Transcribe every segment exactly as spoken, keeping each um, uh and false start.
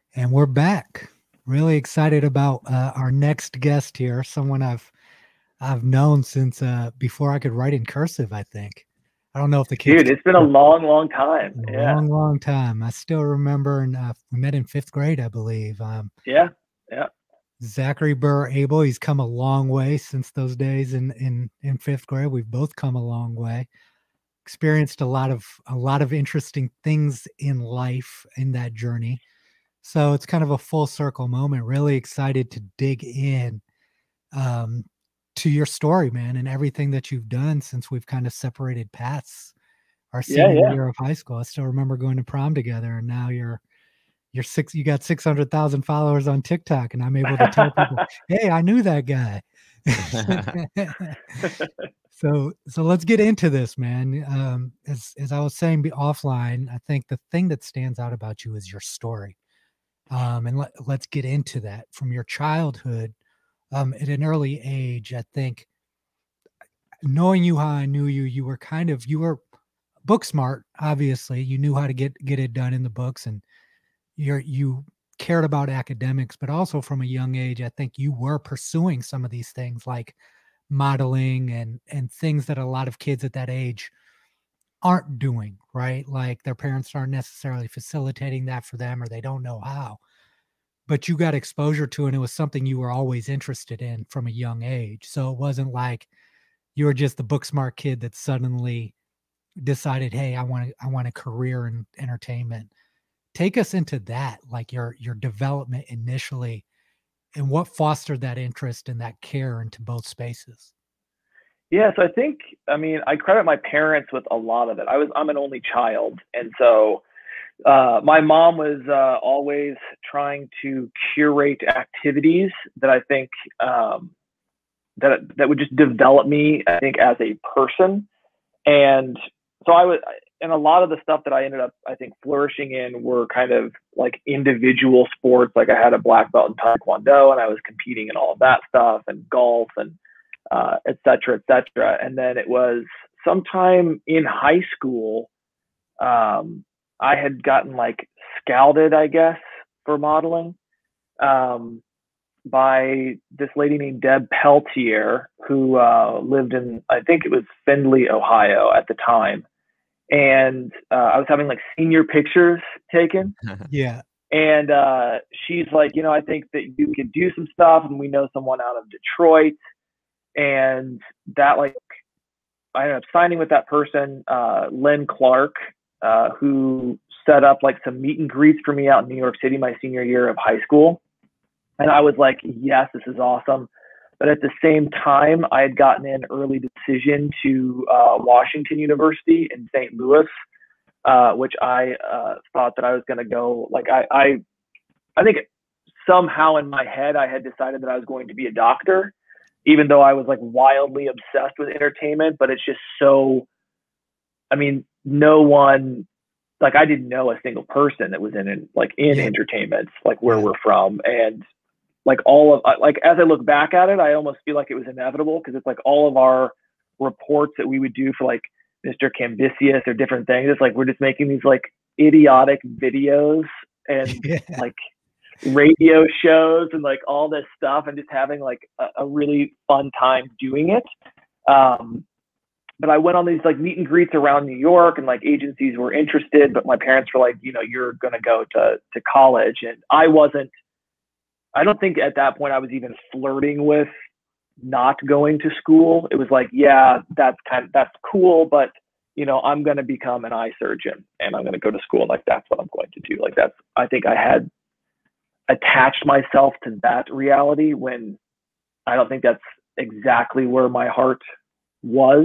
And we're back. Really excited about uh, our next guest here. Someone I've I've known since uh, before I could write in cursive. I think. I don't know if the kids. Dude, it's been a long, long time. A Yeah. long, long time. I still remember, and uh, we met in fifth grade, I believe. Um, Yeah. Yeah. Zachary Burr Abel. He's come a long way since those days in in in fifth grade. We've both come a long way. Experienced a lot of a lot of interesting things in life in that journey. So it's kind of a full circle moment. Really excited to dig in um, to your story, man, and everything that you've done since we've kind of separated paths. Our Yeah. senior Yeah. year of high school, I still remember going to prom together, and now you're you're six. You got six hundred thousand followers on TikTok, and I'm able to tell people, "Hey, I knew that guy." so so let's get into this, man. Um, as as I was saying be offline, I think the thing that stands out about you is your story. Um, and let, let's get into that from your childhood. Um, at an early age, I think knowing you how I knew you, you were kind of you were book smart. Obviously, you knew how to get get it done in the books, and you're you cared about academics. But also from a young age, I think you were pursuing some of these things like modeling and and things that a lot of kids at that age aren't doing. Right, like their parents aren't necessarily facilitating that for them, or they don't know how, but you got exposure to, and it was something you were always interested in from a young age. So it wasn't like you were just the book smart kid that suddenly decided, hey, I want to, I want a career in entertainment. Take us into that, like your your development initially, and what fostered that interest and that care into both spaces. Yeah. So I think, I mean, I credit my parents with a lot of it. I was, I'm an only child. And so uh, my mom was uh, always trying to curate activities that I think um, that, that would just develop me, I think, as a person. And so I was, and a lot of the stuff that I ended up, I think, flourishing in were kind of like individual sports. Like I had a black belt in Taekwondo and I was competing in all of that stuff and golf and uh, et cetera, et cetera. And then it was sometime in high school, um, I had gotten like scouted, I guess, for modeling. Um, by this lady named Deb Peltier, who uh, lived in, I think it was Findlay, Ohio at the time. And uh, I was having like senior pictures taken. Yeah. And uh, she's like, you know, I think that you could do some stuff. And we know someone out of Detroit. And that, like, I ended up signing with that person, uh, Lynn Clark, uh, who set up like some meet and greets for me out in New York City my senior year of high school. And I was like, yes, this is awesome. But at the same time, I had gotten an early decision to uh, Washington University in Saint Louis, uh, which I uh, thought that I was going to go. Like I, I, I think somehow in my head, I had decided that I was going to be a doctor, even though I was like wildly obsessed with entertainment. But it's just so, I mean, no one, like I didn't know a single person that was in like in Yeah. entertainment, like where Yeah. we're from. And like all of like as I look back at it, I almost feel like it was inevitable because it's like all of our reports that we would do for like Mister Cambisius or different things. It's like we're just making these like idiotic videos and Yeah. like radio shows and like all this stuff and just having like a, a really fun time doing it. Um, but I went on these like meet and greets around New York and like agencies were interested, but my parents were like, you know, you're going to go to to college, and I wasn't. I don't think at that point I was even flirting with not going to school. It was like, yeah, that's kind of, that's cool, but you know, I'm going to become an eye surgeon and I'm going to go to school. Like, that's what I'm going to do. Like, that's, I think I had attached myself to that reality when I don't think that's exactly where my heart was.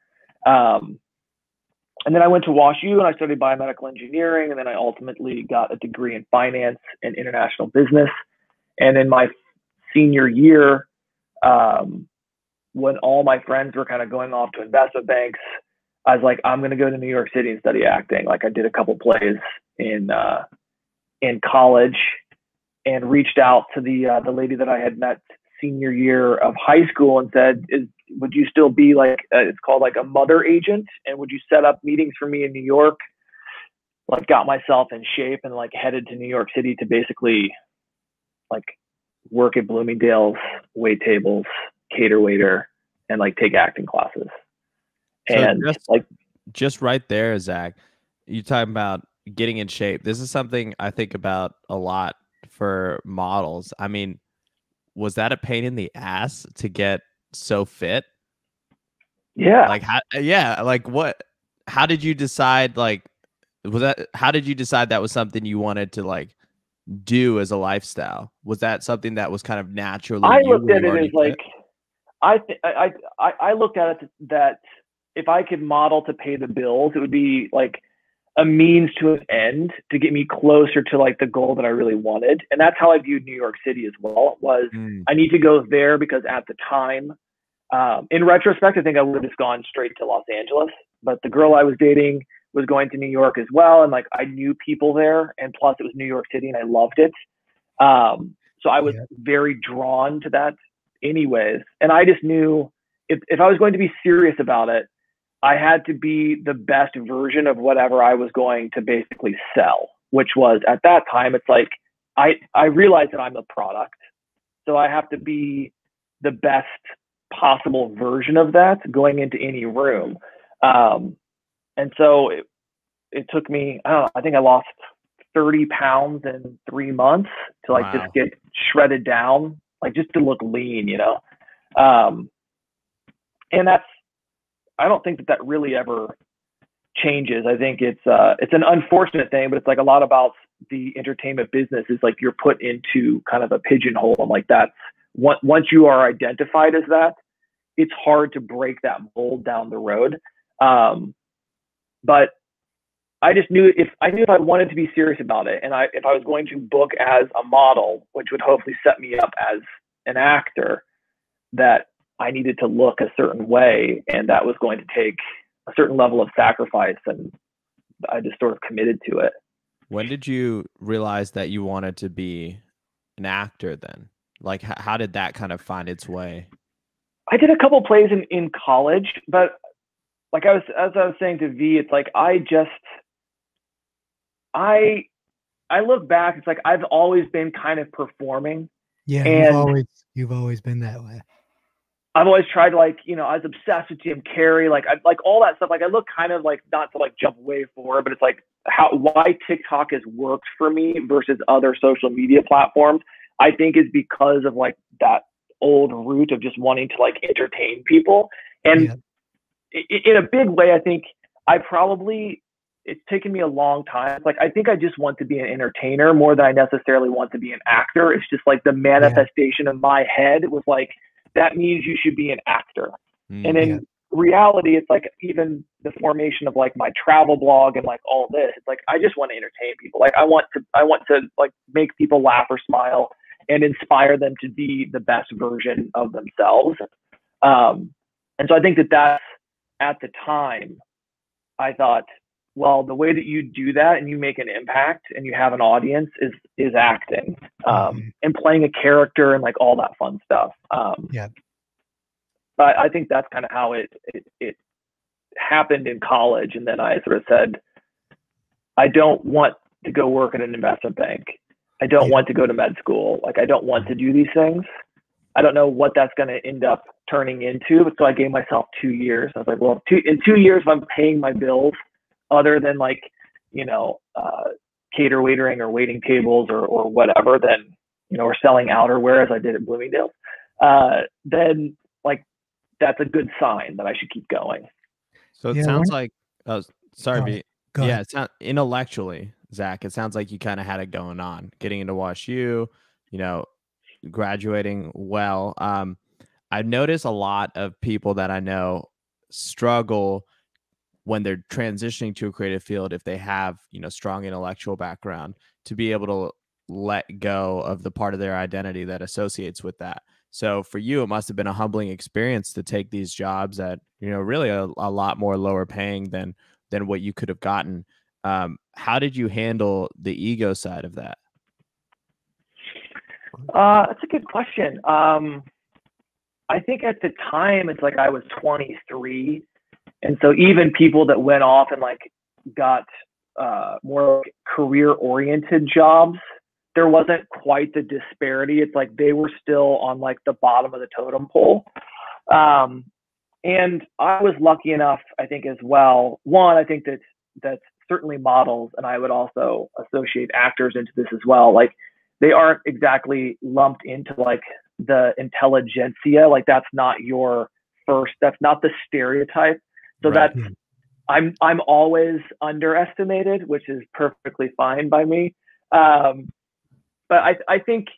Um, and then I went to WashU and I studied biomedical engineering. And then I ultimately got a degree in finance and international business. And in my senior year, um, when all my friends were kind of going off to investment banks, I was like, I'm going to go to New York City and study acting. Like I did a couple plays in uh, in college, and reached out to the uh, the lady that I had met senior year of high school and said, Is, would you still be like, uh, it's called like a mother agent, and would you set up meetings for me in New York? like got myself in shape and like headed to New York City to basically like work at Bloomingdale's, wait tables, cater waiter, and like take acting classes. So And just, like just right there, Zach, you talking about getting in shape. This is something I think about a lot for models. I mean, was that a pain in the ass to get so fit? yeah, Like how, yeah, like what, how did you decide, like, was that, how did you decide that was something you wanted to like do as a lifestyle? Was that something that was kind of naturally I you? looked Were at you it as already like, fit? I, th- I, I, I looked at it that if I could model to pay the bills, it would be like a means to an end to get me closer to like the goal that I really wanted. And that's how I viewed New York City as well, was Mm. I need to go there because at the time, um, in retrospect, I think I would have just gone straight to Los Angeles, but the girl I was dating was going to New York as well. And like, I knew people there, and plus it was New York City and I loved it. Um, so I was Yeah. very drawn to that anyways. And I just knew if, if I was going to be serious about it, I had to be the best version of whatever I was going to basically sell, which was at that time, it's like, I, I realized that I'm the product. So I have to be the best possible version of that going into any room. Um, and so it, it took me, I don't know, I think I lost thirty pounds in three months to like Wow. just get shredded down, like just to look lean, you know? Um, and that's, I don't think that that really ever changes. I think it's, uh, it's an unfortunate thing, but it's like a lot about the entertainment business is like you're put into kind of a pigeonhole. And like that's, once you are identified as that, it's hard to break that mold down the road. Um, but I just knew if I knew if I wanted to be serious about it, and I if I was going to book as a model, which would hopefully set me up as an actor, that I needed to look a certain way, and that was going to take a certain level of sacrifice, and I just sort of committed to it. When did you realize that you wanted to be an actor then? Like, h- how did that kind of find its way? I did a couple plays in, in college, but like I was, as I was saying to V, it's like, I just, I, I look back, it's like, I've always been kind of performing. Yeah, and you've always you've always been that way. I've always tried to like, you know, I was obsessed with Jim Carrey, like I like all that stuff. Like I look kind of like, not to like jump way forward, but it's like how, why TikTok has worked for me versus other social media platforms, I think is because of like that old root of just wanting to like entertain people. And yeah. in a big way, I think I probably, it's taken me a long time. It's like, I think I just want to be an entertainer more than I necessarily want to be an actor. It's just like the manifestation yeah. of my head was like, that means you should be an actor. Mm, and in yeah. reality, it's like even the formation of like my travel blog and like all this, it's like, I just want to entertain people. Like I want to, I want to like make people laugh or smile and inspire them to be the best version of themselves. Um, and so I think that that's, at the time, I thought, well, the way that you do that and you make an impact and you have an audience is is acting um, mm-hmm. and playing a character and like all that fun stuff. Um, yeah. But I think that's kind of how it, it it happened in college. And then I sort of said, I don't want to go work at an investment bank. I don't yeah. want to go to med school. Like I don't want to do these things. I don't know what that's going to end up turning into. But so I gave myself two years. I was like, well, two, in two years, if I'm paying my bills, other than like, you know, uh, cater waitering or waiting tables or, or whatever, then, you know, or selling outerwear as I did at Bloomingdale's, uh, then like, that's a good sign that I should keep going. So it yeah, sounds when, like, oh, sorry, go, B. Go yeah, ahead. it's not intellectually, Zach. It sounds like you kind of had it going on, getting into Wash U, you know, graduating well. Um, I've noticed a lot of people that I know struggle when they're transitioning to a creative field, if they have, you know, strong intellectual background, to be able to let go of the part of their identity that associates with that. So for you, it must have been a humbling experience to take these jobs at, you know, really a, a lot more lower paying than than what you could have gotten. Um, how did you handle the ego side of that? Uh, that's a good question. Um, I think at the time, it's like I was twenty-three. And so even people that went off and like got uh, more like career-oriented jobs, there wasn't quite the disparity. It's like they were still on like the bottom of the totem pole. Um, and I was lucky enough, I think, as well. One, I think that that's certainly models, and I would also associate actors into this as well. Like, they aren't exactly lumped into like the intelligentsia. Like, that's not your first, that's not the stereotype. So Right. that's, I'm, I'm always underestimated, which is perfectly fine by me. Um, but I, I think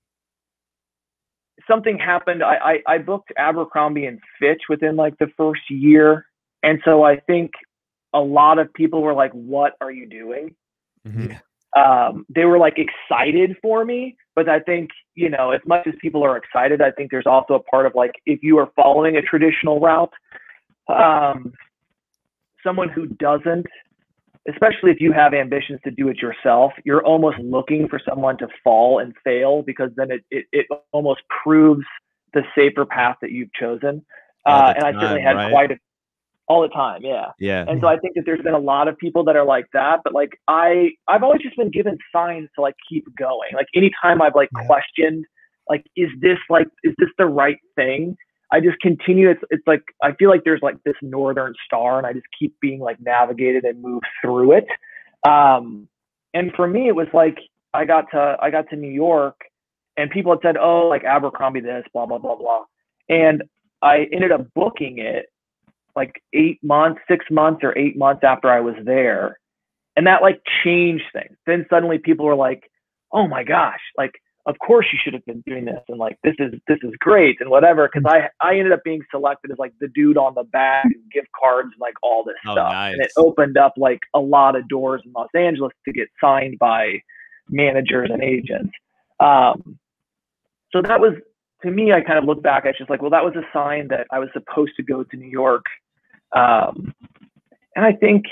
something happened. I, I, I booked Abercrombie and Fitch within like the first year. And so I think a lot of people were like, what are you doing? Mm-hmm. Um, they were like excited for me, but I think, you know, as much as people are excited, I think there's also a part of like, if you are following a traditional route, um, someone who doesn't, especially if you have ambitions to do it yourself, you're almost looking for someone to fall and fail, because then it, it, it almost proves the safer path that you've chosen. Uh, and I certainly had right? quite a, all the time. Yeah. Yeah. And so I think that there's been a lot of people that are like that, but like, I, I've always just been given signs to like keep going. Like anytime I've like Yeah. questioned, like, is this like, is this the right thing? I just continue. It's, it's like, I feel like there's like this northern star, and I just keep being like navigated and moved through it. Um, and for me, it was like, I got to, I got to New York, and people had said, oh, like Abercrombie this, blah, blah, blah, blah. And I ended up booking it like eight months, six months or eight months after I was there. And that like changed things. Then suddenly people were like, oh my gosh, like, of course you should have been doing this. And like, this is, this is great and whatever. Cause I, I ended up being selected as like the dude on the back and gift cards and like all this Oh, stuff. nice. And it opened up like a lot of doors in Los Angeles to get signed by managers and agents. Um, so that was, to me, I kind of look back, I was just like, well, that was a sign that I was supposed to go to New York. Um, and I think,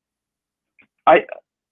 I,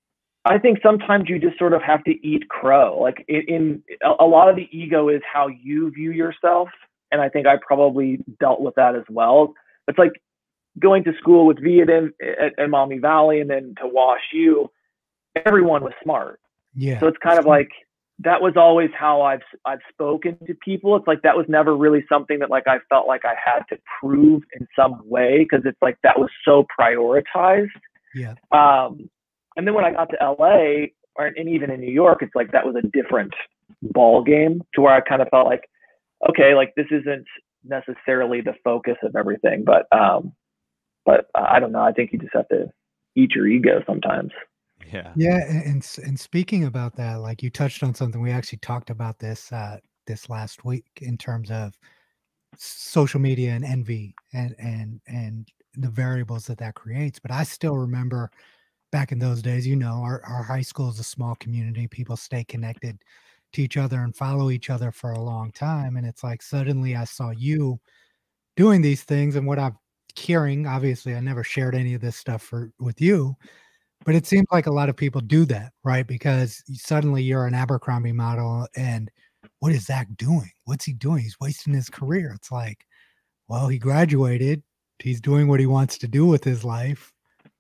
I think sometimes you just sort of have to eat crow. Like in, in a lot of the ego is how you view yourself. And I think I probably dealt with that as well. It's like going to school with V at, at, at Maumee Valley and then to Wash U, everyone was smart. Yeah. So it's kind of like, that was always how I've, I've spoken to people. It's like, that was never really something that like, I felt like I had to prove in some way. Cause it's like, that was so prioritized. Yeah. Um, and then when I got to L A, or, and even in New York, it's like that was a different ball game, to where I kind of felt like, okay, like this isn't necessarily the focus of everything, but um, but uh, I don't know. I think you just have to eat your ego sometimes. Yeah. Yeah, and, and and speaking about that, like you touched on something. We actually talked about this uh, this last week in terms of social media and envy and and and the variables that that creates. But I still remember, back in those days, you know, our, our high school is a small community. People stay connected to each other and follow each other for a long time. And it's like, suddenly I saw you doing these things, and what I'm hearing, obviously I never shared any of this stuff for, with you, but it seems like a lot of people do that, right? Because suddenly you're an Abercrombie model, and what is Zach doing? What's he doing? He's wasting his career. It's like, well, he graduated. He's doing what he wants to do with his life.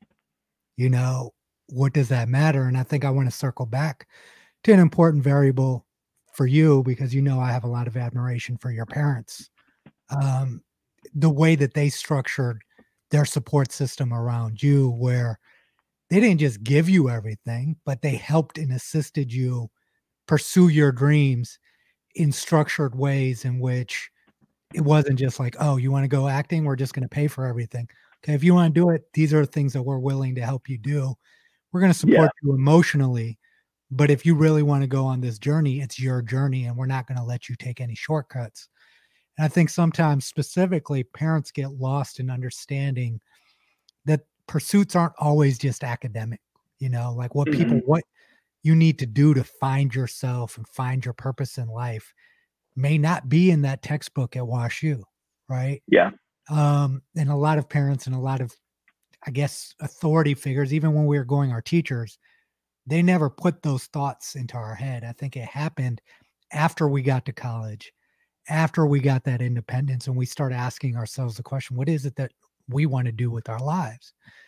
You know, what does that matter? And I think I want to circle back to an important variable for you, because, you know, I have a lot of admiration for your parents. Um, the way that they structured their support system around you, where they didn't just give you everything, but they helped and assisted you pursue your dreams in structured ways, in which it wasn't just like, oh, you want to go acting? We're just going to pay for everything. Okay, if you want to do it, these are things that we're willing to help you do. We're going to support Yeah. you emotionally, but if you really want to go on this journey, it's your journey, and we're not going to let you take any shortcuts. And I think sometimes, specifically, parents get lost in understanding that pursuits aren't always just academic, you know, like what Mm-hmm. people, what you need to do to find yourself and find your purpose in life may not be in that textbook at Wash U, right? Yeah. Um, and a lot of parents and a lot of, I guess, authority figures, even when we were going, our teachers, they never put those thoughts into our head. I think it happened after we got to college, after we got that independence, and we started asking ourselves the question, what is it that we want to do with our lives?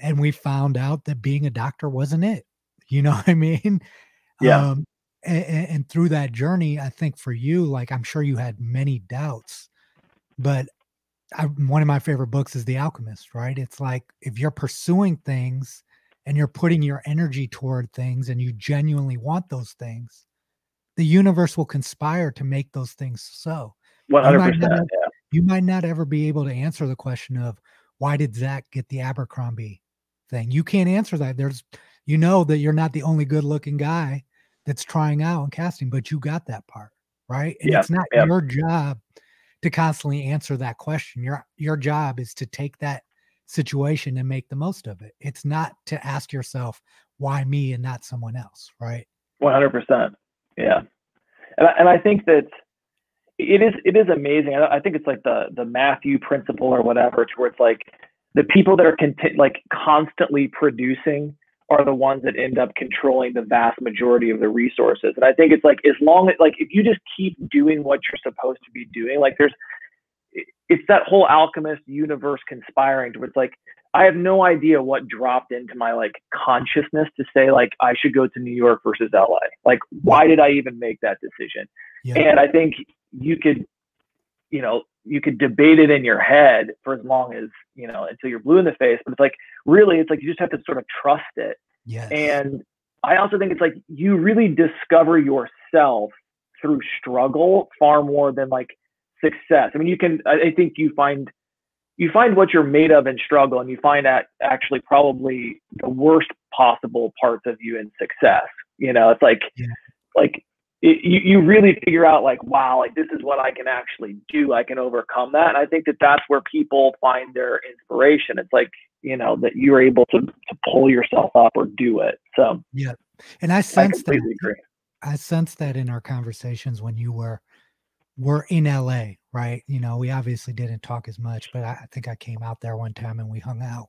and we found out that being a doctor wasn't it. You know what I mean? Yeah. Um, and, and through that journey, I think for you, like, I'm sure you had many doubts, but I, one of my favorite books is The Alchemist, right? It's like, if you're pursuing things and you're putting your energy toward things and you genuinely want those things, the universe will conspire to make those things so. one You hundred might percent. not, Yeah. you might not ever be able to answer the question of, why did Zach get the Abercrombie thing? You can't answer that. There's, you know, that you're not the only good looking guy that's trying out and casting, but you got that part, right? And Yeah. it's not Yeah. your job to constantly answer that question. Your, your job is to take that situation and make the most of it. It's not to ask yourself, why me and not someone else, right? one hundred percent. Yeah. And I, and I think that it is, it is amazing. I, I think it's like the, the Matthew principle or whatever, to where it's like the people that are conti- like constantly producing are the ones that end up controlling the vast majority of the resources. And I think it's like, as long as, like, if you just keep doing what you're supposed to be doing, like there's, it's that whole alchemist universe conspiring to where it's like, I have no idea what dropped into my like consciousness to say like, I should go to New York versus L A. Like, why did I even make that decision? Yeah. And I think you could, you know, you could debate it in your head for as long as, you know, until you're blue in the face, but it's like, really, it's like, you just have to sort of trust it. Yes. And I also think it's like, you really discover yourself through struggle far more than like success. I mean, you can, I think you find, you find what you're made of in struggle, and you find that actually probably the worst possible parts of you in success. You know, it's like, Yeah. like it, you, you really figure out like, wow, like this is what I can actually do. I can overcome that. And I think that that's where people find their inspiration. It's like, you know, that you're able to, to pull yourself up or do it. So yeah. And I I sense that, completely agree. I sense that in our conversations when you were, were in L A, right? You know, we obviously didn't talk as much, but I, I think I came out there one time and we hung out.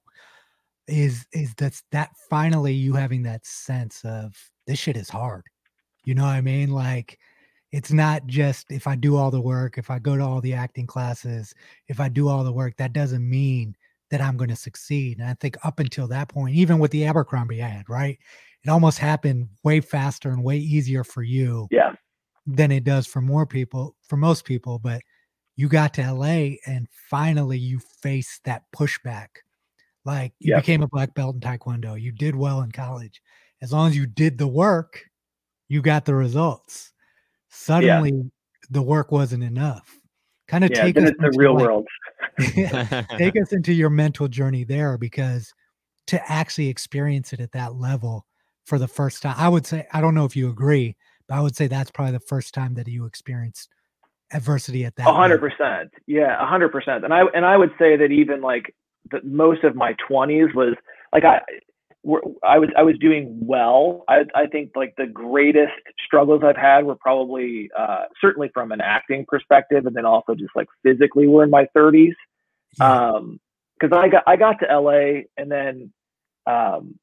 Is, is that's that finally you having that sense of, this shit is hard. You know what I mean? Like, it's not just if I do all the work, if I go to all the acting classes, if I do all the work, that doesn't mean that I'm going to succeed. And I think up until that point, even with the Abercrombie ad, right? It almost happened way faster and way easier for you Yeah. than it does for more people, for most people. But you got to L A and finally you faced that pushback. Like, you Yeah. became a black belt in Taekwondo. You did well in college. As long as you did the work, you got the results. Suddenly Yeah. the work wasn't enough. Kind of Yeah. take Then us it's the into real like, world. take us into your mental journey there, because to actually experience it at that level for the first time, I would say, I don't know if you agree, but I would say that's probably the first time that you experienced adversity at that A hundred level. percent. Yeah. A hundred percent. And I, and I would say that even like the most of my twenties was like, I, I was, I was doing well. I, I think like the greatest struggles I've had were probably, uh, certainly from an acting perspective, and then also just like physically were in my thirties. Yeah. Um, cause I got, I got to L A, and then, um,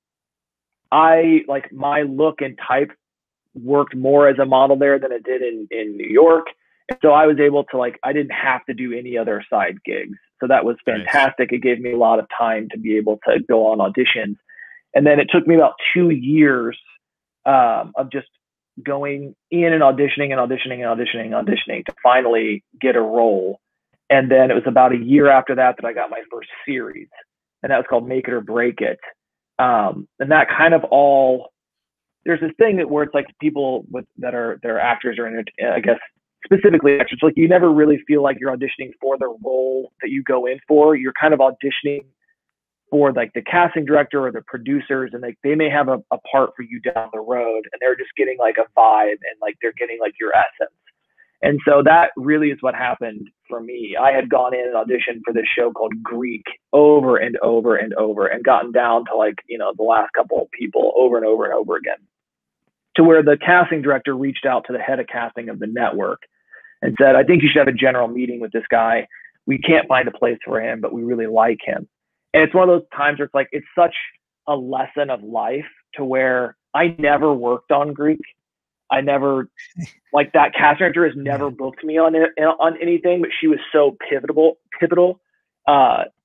I like my look and type worked more as a model there than it did in, in New York. And so I was able to like, I didn't have to do any other side gigs. So that was fantastic. Nice. It gave me a lot of time to be able to go on auditions. And then it took me about two years um, of just going in and auditioning and auditioning and auditioning and auditioning to finally get a role. And then it was about a year after that that I got my first series, and that was called Make It or Break It. Um, and that kind of all, there's this thing that where it's like people with that are they're actors or in it, I guess specifically actors, like you never really feel like you're auditioning for the role that you go in for. You're kind of auditioning for like the casting director or the producers, and like they may have a, a part for you down the road, and they're just getting like a vibe, and like they're getting like your essence. And so that really is what happened for me. I had gone in and auditioned for this show called Greek over and over and over, and gotten down to like, you know, the last couple of people over and over and over again, to where the casting director reached out to the head of casting of the network and said, I think you should have a general meeting with this guy. We can't find a place for him, but we really like him. And it's one of those times where it's like, it's such a lesson of life, to where I never worked on Greek. I never, like that casting director has never booked me on it, on anything, but she was so pivotal, pivotal uh,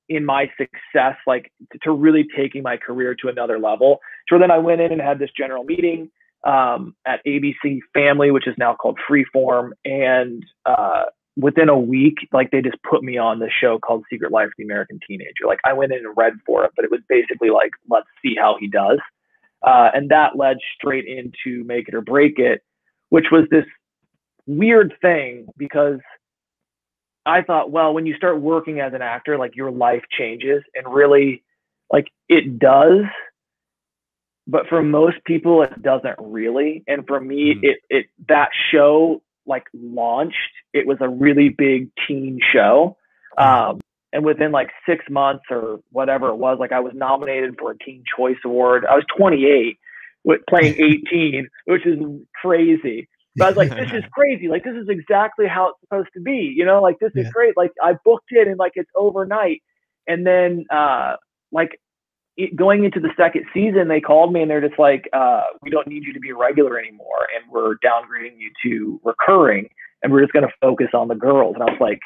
in my success, like to, to really taking my career to another level. So then I went in and had this general meeting um, at A B C Family, which is now called Freeform. And uh, within a week, like they just put me on this show called Secret Life of the American Teenager. Like I went in and read for it, but it was basically like, let's see how he does. Uh, and that led straight into Make It or Break It, which was this weird thing because I thought, well, when you start working as an actor, like your life changes, and really like it does. But for most people, it doesn't really. And for me, mm. it, it, that show like launched, it was a really big teen show. Um, and within like six months or whatever it was, like I was nominated for a Teen Choice Award. I was twenty-eight with playing eighteen, which is crazy. But I was like, this is crazy. Like, this is exactly how it's supposed to be. You know, like, this is yeah. great. Like, I booked it and like, it's overnight. And then, uh, like, it, going into the second season, they called me and they're just like, uh, we don't need you to be a regular anymore. And we're downgrading you to recurring. And we're just going to focus on the girls. And I was like,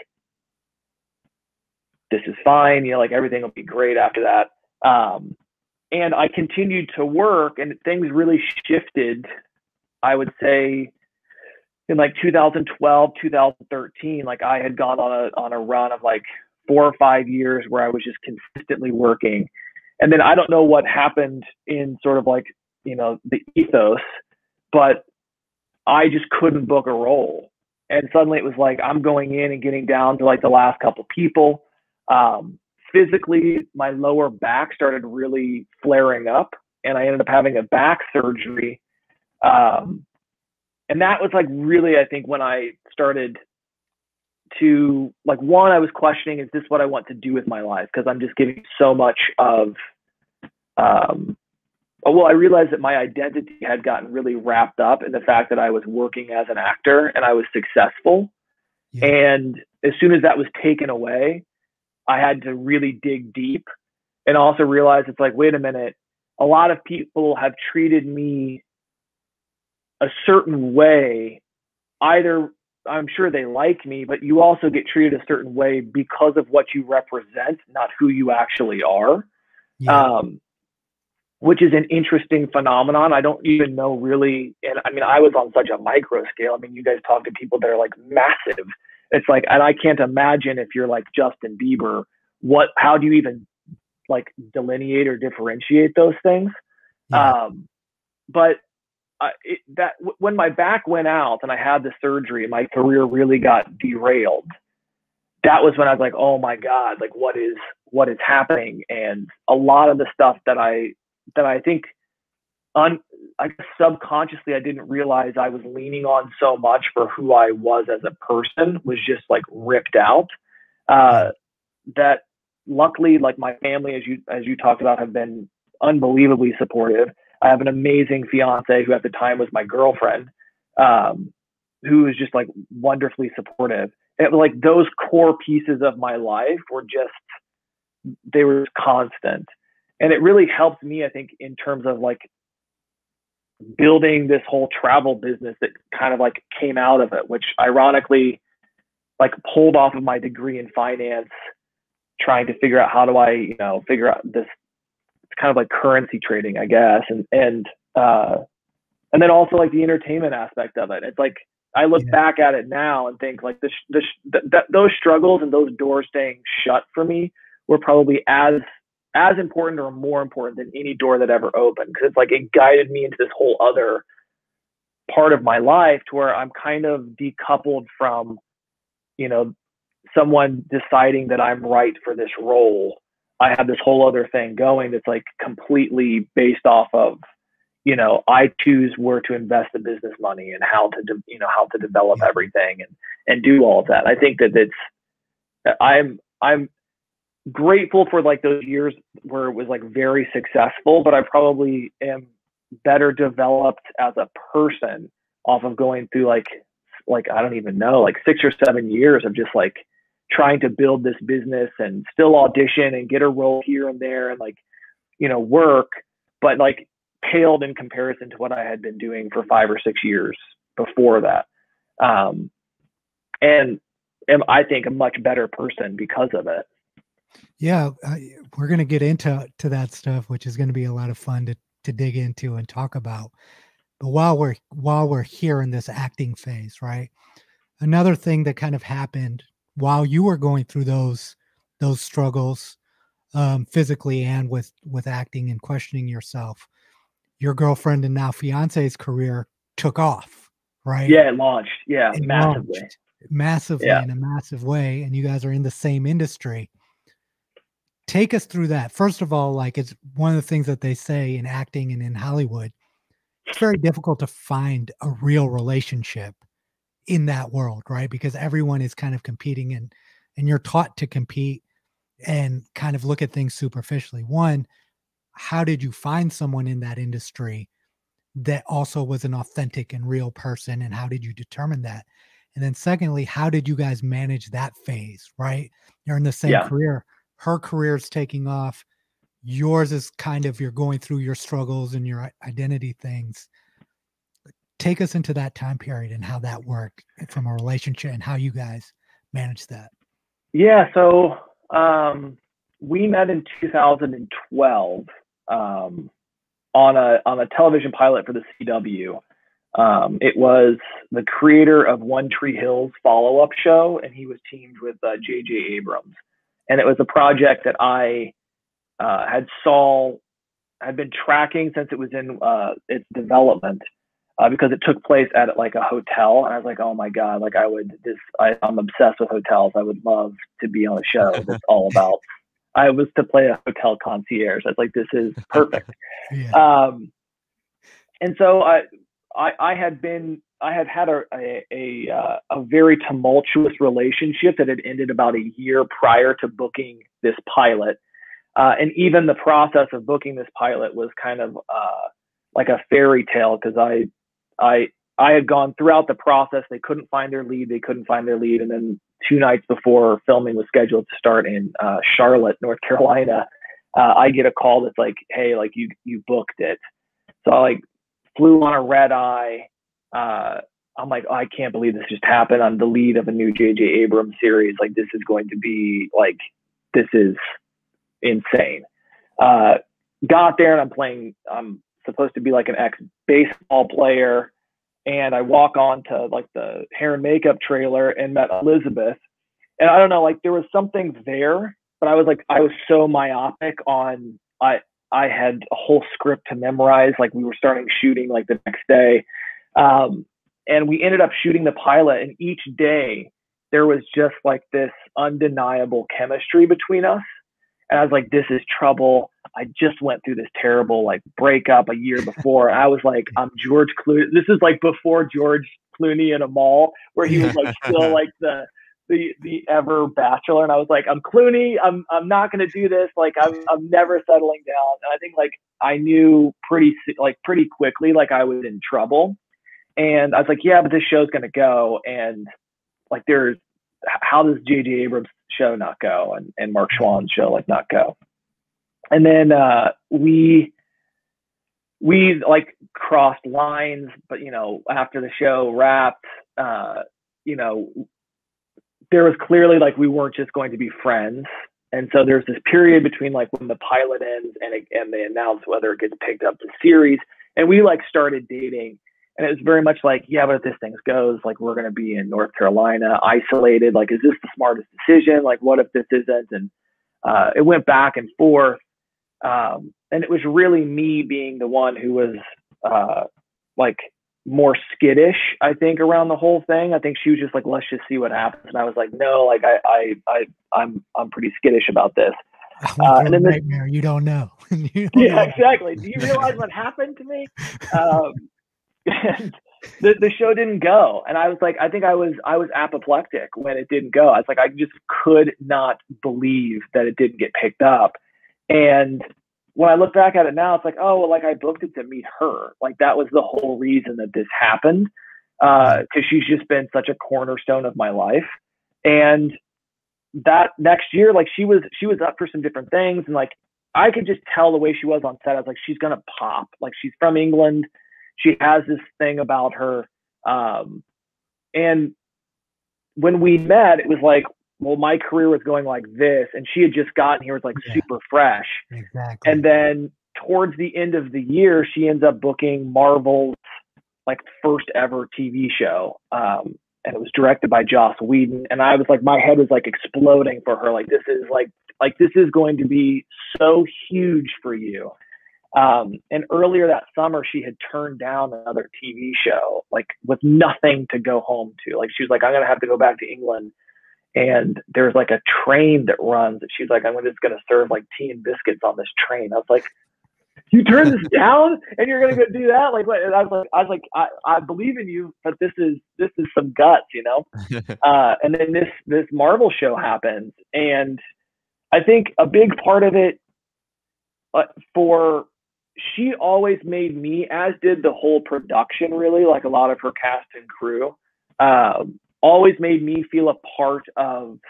this is fine. You know, like, everything will be great after that. Um, and I continued to work and things really shifted, I would say, in like two thousand twelve, two thousand thirteen, like I had gone on a on a run of like four or five years where I was just consistently working. And then I don't know what happened in sort of like, you know, the ethos, but I just couldn't book a role. And suddenly it was like, I'm going in and getting down to like the last couple people. Um, physically, my lower back started really flaring up and I ended up having a back surgery. Um, And that was like really, I think, when I started to like, one, I was questioning, is this what I want to do with my life? Because I'm just giving so much of, um, well, I realized that my identity had gotten really wrapped up in the fact that I was working as an actor and I was successful. Yeah. And as soon as that was taken away, I had to really dig deep and also realize it's like, wait a minute, a lot of people have treated me a certain way. Either I'm sure they like me, but you also get treated a certain way because of what you represent, not who you actually are. Yeah. Um, which is an interesting phenomenon. I don't even know really. And I mean, I was on such a micro scale. I mean, you guys talk to people that are like massive. It's like, and I can't imagine if you're like Justin Bieber, what, how do you even like delineate or differentiate those things? Yeah. Um, but Uh, it, that w- when my back went out and I had the surgery, my career really got derailed. That was when I was like, oh my God, like what is, what is happening? And a lot of the stuff that I, that I think un, I guess subconsciously, I didn't realize I was leaning on so much for who I was as a person was just like ripped out. Uh, that luckily, like my family, as you, as you talked about, have been unbelievably supportive. I have an amazing fiance who at the time was my girlfriend, um, who was just like wonderfully supportive. And it was like those core pieces of my life were just, they were constant. And it really helped me, I think, in terms of like building this whole travel business that kind of like came out of it, which ironically like pulled off of my degree in finance, trying to figure out how do I, you know, figure out this kind of like currency trading, I guess. And, and, uh, and then also like the entertainment aspect of it. It's like, I look yeah. back at it now and think like this, this, th- th- those struggles and those doors staying shut for me were probably as, as important or more important than any door that ever opened. Cause it's like, it guided me into this whole other part of my life to where I'm kind of decoupled from, you know, someone deciding that I'm right for this role. I have this whole other thing going that's like completely based off of, you know, I choose where to invest the business money and how to, de- you know, how to develop everything and, and do all of that. I think that it's, I'm, I'm grateful for like those years where it was like very successful, but I probably am better developed as a person off of going through like, like, I don't even know, like six or seven years of just like trying to build this business and still audition and get a role here and there and like, you know, work, but like paled in comparison to what I had been doing for five or six years before that. Um, and am, I think, a much better person because of it. Yeah, uh, we're going to get into to that stuff, which is going to be a lot of fun to to dig into and talk about. But while we're while we're here in this acting phase, right? Another thing that kind of happened while you were going through those those struggles, um, physically and with with acting and questioning yourself, your girlfriend and now fiance's career took off, right? Yeah, it launched. Yeah, It massively. launched massively Yeah. in a massive way, and you guys are in the same industry. Take us through that. First of all, like, it's one of the things that they say in acting and in Hollywood, it's very difficult to find a real relationship in that world, right? Because everyone is kind of competing, and and you're taught to compete and kind of look at things superficially. One, how did you find someone in that industry that also was an authentic and real person, and how did you determine that? And then secondly, how did you guys manage that phase, right? You're in the same Yeah. career. Her career's taking off. Yours is kind of, you're going through your struggles and your identity things. Take us into that time period and how that worked from a relationship and how you guys managed that. Yeah. So um, we met in two thousand twelve um, on a on a television pilot for the C W. Um, it was the creator of One Tree Hill's follow-up show, and he was teamed with uh, J J Abrams. And it was a project that I uh, had saw had been tracking since it was in uh, its development, uh, because it took place at like a hotel, and I was like, oh my god, like I would this I, I'm obsessed with hotels. I would love to be on a show that's all about. I was to play a hotel concierge. I was like, this is perfect. Yeah. Um, and so I, I I had been I had had a a a, uh, a very tumultuous relationship that had ended about a year prior to booking this pilot. Uh, and even the process of booking this pilot was kind of uh, like a fairy tale, because I, I, I had gone throughout the process. They couldn't find their lead. They couldn't find their lead. And then two nights before filming was scheduled to start in uh, Charlotte, North Carolina, uh, I get a call that's like, "Hey, like you, you booked it." So I like flew on a red eye. Uh, I'm like, oh, I can't believe this just happened. I'm the lead of a new J J Abrams series. Like, this is going to be like, this is insane. Uh, got there and I'm playing, I'm supposed to be like an ex-baseball player. And I walk on to like the hair and makeup trailer and met Elizabeth. And I don't know, like there was something there, but I was like, I was so myopic on, I, I had a whole script to memorize. Like we were starting shooting like the next day. Um, and we ended up shooting the pilot, and each day there was just like this undeniable chemistry between us. And I was like, this is trouble. I just went through this terrible like breakup a year before. I was like, I'm George Clooney. This is like before George Clooney in a mall, where he was like still like the the the ever bachelor. And I was like, I'm Clooney. I'm I'm not gonna do this. Like I'm I'm never settling down. And I think like I knew pretty like pretty quickly like I was in trouble. And I was like, yeah, but this show's gonna go. And like there's how does J J Abrams show not go, and, and Mark Schwann's show like not go? And then uh, we we like crossed lines, but you know, after the show wrapped, uh, you know, there was clearly like we weren't just going to be friends. And so there's this period between like when the pilot ends and it, and they announce whether it gets picked up to series, and we like started dating. And it was very much like, yeah, but if this thing goes, like we're going to be in North Carolina, isolated. Like, is this the smartest decision? Like, what if this isn't? And uh, it went back and forth. Um, and it was really me being the one who was uh, like more skittish, I think, around the whole thing. I think she was just like, let's just see what happens. And I was like, no, like I, I, I I'm, I'm pretty skittish about this. Uh, and then this, nightmare, you don't know. you don't yeah, know. exactly. Do you realize what happened to me? Um, and the, the show didn't go. And I was like, I think I was, I was apoplectic when it didn't go. I was like, I just could not believe that it didn't get picked up. And when I look back at it now, it's like, oh, well, like I booked it to meet her. Like that was the whole reason that this happened. Uh, cause she's just been such a cornerstone of my life. And that next year, like she was, she was up for some different things. And like, I could just tell the way she was on set. I was like, she's going to pop. Like she's from England. She has this thing about her. Um, and when we met, it was like, well, my career was going like this, and she had just gotten here, was like Yeah. super fresh. Exactly. And then towards the end of the year, she ends up booking Marvel's like first ever T V show. Um, and it was directed by Joss Whedon. And I was like, my head was like exploding for her. Like, this is like, like, this is going to be so huge for you. Um, and earlier that summer, she had turned down another T V show, like with nothing to go home to. Like, she was like, I'm going to have to go back to England. And there's like a train that runs. And she's like, I'm just going to serve like tea and biscuits on this train. I was like, you turn this down and you're going to go do that? Like, what? I was like, I was like, I, I believe in you, but this is, this is some guts, you know? uh, and then this, this Marvel show happens. And I think a big part of it uh, for, she always made me, as did the whole production, really, like a lot of her cast and crew, um, always made me feel a part of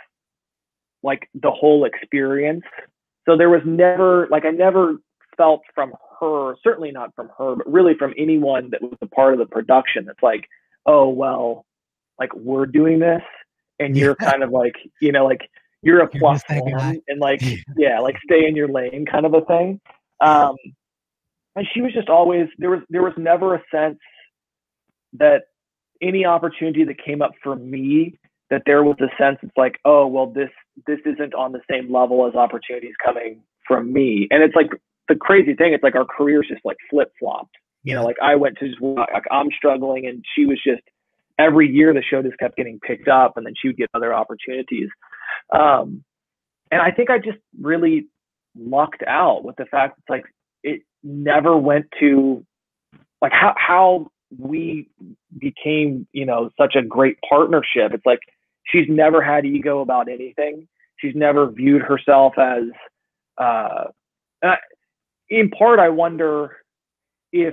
like the whole experience. So there was never, like, I never felt from her, certainly not from her, but really from anyone that was a part of the production that's like, oh, well, like, we're doing this and you're kind of like, you know, like you're a You're plus just that one guy. and like, yeah, like stay in your lane kind of a thing. Um, and she was just always, there was, there was never a sense that any opportunity that came up for me, that there was a sense it's like, oh, well, this, this isn't on the same level as opportunities coming from me. And it's like the crazy thing, it's like our careers just like flip flopped, you Yeah. know, like I went to just, like, I'm struggling and she was just, every year the show just kept getting picked up and then she would get other opportunities. Um, and I think I just really lucked out with the fact it's like, it never went to like how, how we became, you know, such a great partnership. It's like, she's never had ego about anything. She's never viewed herself as, uh, I, in part, I wonder if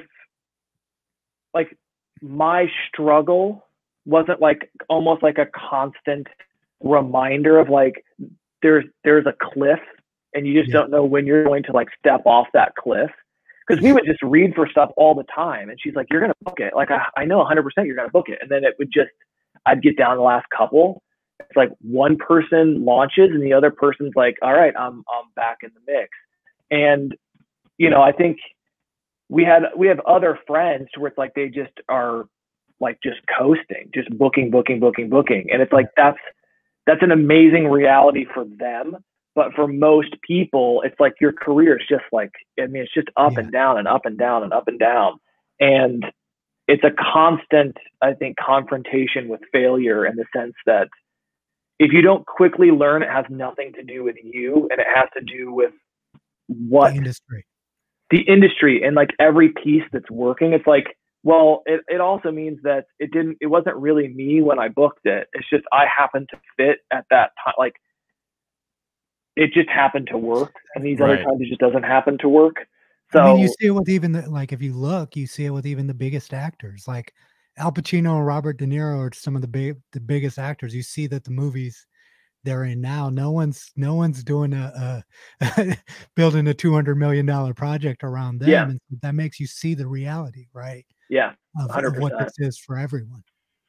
like my struggle wasn't like almost like a constant reminder of like, there's, there's a cliff and you just Yeah. don't know when you're going to like step off that cliff. Because we would just read for stuff all the time. And she's like, you're going to book it. Like, I, I know one hundred percent you're going to book it. And then it would just, I'd get down the last couple. It's like one person launches and the other person's like, all right, I'm, I'm back in the mix. And, you know, I think we had, we have other friends where it's like, they just are like just coasting, just booking, booking, booking, booking. And it's like, that's, that's an amazing reality for them. But for most people, it's like your career is just like, I mean, it's just up Yeah. and down and up and down and up and down. And it's a constant, I think, confrontation with failure in the sense that if you don't quickly learn, it has nothing to do with you and it has to do with what The industry. the industry and like every piece that's working. It's like, well, it, it also means that it didn't, it wasn't really me when I booked it. It's just, I happened to fit at that time. Like, it just happened to work, and these Right. other times it just doesn't happen to work. So I mean, you see it with even the, like, if you look, you see it with even the biggest actors, like Al Pacino and Robert De Niro are some of the big, the biggest actors. You see that the movies they're in now, no one's, no one's doing a, a building a two hundred million dollar project around them, Yeah. and that makes you see the reality, right? yeah, Of, one hundred of what percent. this is for everyone.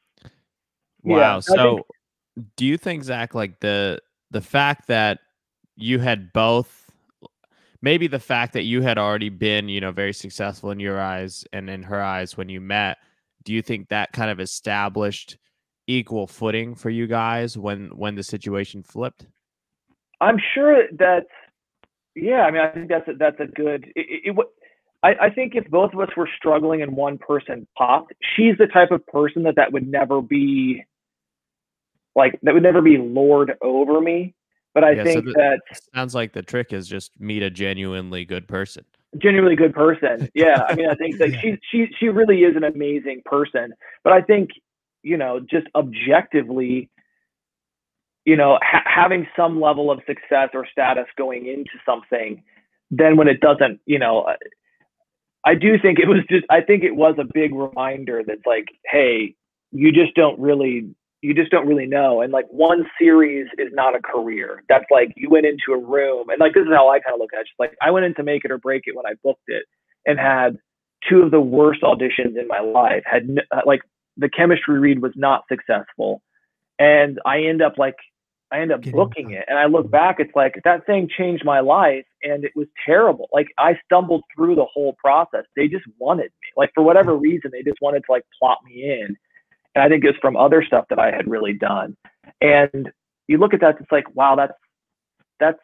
Wow. Yeah, I So think- do you think, Zach, like the the fact that you had both, maybe the fact that you had already been, you know, very successful in your eyes and in her eyes when you met, do you think that kind of established equal footing for you guys when when the situation flipped? I'm sure that, yeah, I mean, I think that's a, that's a good, it, it, it, I, I think if both of us were struggling and one person popped, she's the type of person that that would never be, like, that would never be lord over me. But I Yeah, so think the- that Sounds like the trick is just meet a genuinely good person. genuinely good person. Yeah. I mean, I think like Yeah. she, she, she really is an amazing person, but I think, you know, just objectively, you know, ha- having some level of success or status going into something, then when it doesn't, you know, I do think it was just, I think it was a big reminder that's like, hey, you just don't really, you just don't really know. And like one series is not a career. That's like, you went into a room and like, this is how I kind of look at it. Just like, I went in to make it or break it when I booked it and had two of the worst auditions in my life. Had n- like the chemistry read was not successful. And I end up like I ended up Getting booking done. it. And I look back, it's like that thing changed my life, and it was terrible. Like I stumbled through the whole process. They just wanted me, like for whatever reason, they just wanted to like plot me in. And I think it's from other stuff that I had really done. And you look at that, it's like, wow, that's, that's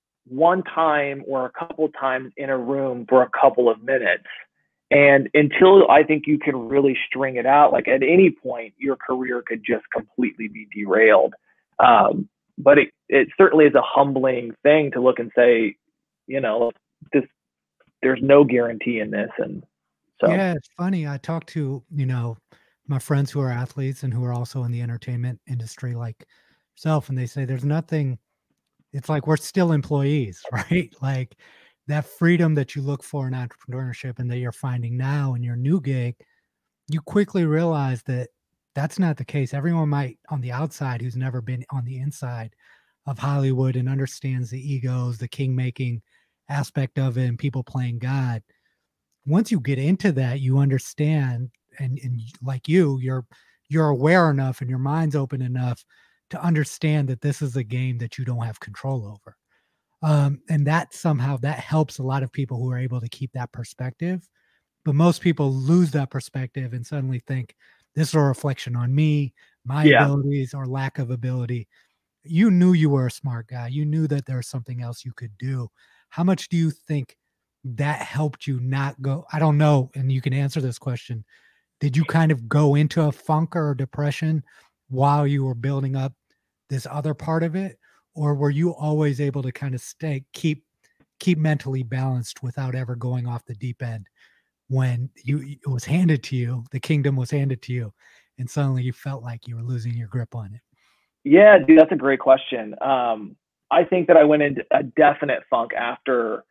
one time or a couple times in a room for a couple of minutes. And until I think you can really string it out, like at any point, your career could just completely be derailed. Um, but it, it certainly is a humbling thing to look and say, you know, this, there's no guarantee in this. And so, Yeah, it's funny. I talk to, you know, my friends who are athletes and who are also in the entertainment industry like yourself, and they say there's nothing, it's like we're still employees, right? Like that freedom that you look for in entrepreneurship and that you're finding now in your new gig, you quickly realize that that's not the case. Everyone might on the outside who's never been on the inside of Hollywood and understands the egos, the king making aspect of it and people playing God. Once you get into that, you understand, and, and like you, you're you're aware enough and your mind's open enough to understand that this is a game that you don't have control over. Um, and that somehow that helps a lot of people who are able to keep that perspective. But most people lose that perspective and suddenly think this is a reflection on me, my yeah. abilities or lack of ability. You knew you were a smart guy. You knew that there's something else you could do. How much do you think that helped you not go? I don't know. And you can answer this question. Did you kind of go into a funk or a depression while you were building up this other part of it? Or were you always able to kind of stay, keep, keep mentally balanced without ever going off the deep end when you, it was handed to you, the kingdom was handed to you, and suddenly you felt like you were losing your grip on it? Yeah, dude, that's a great question. Um, I think that I went into a definite funk after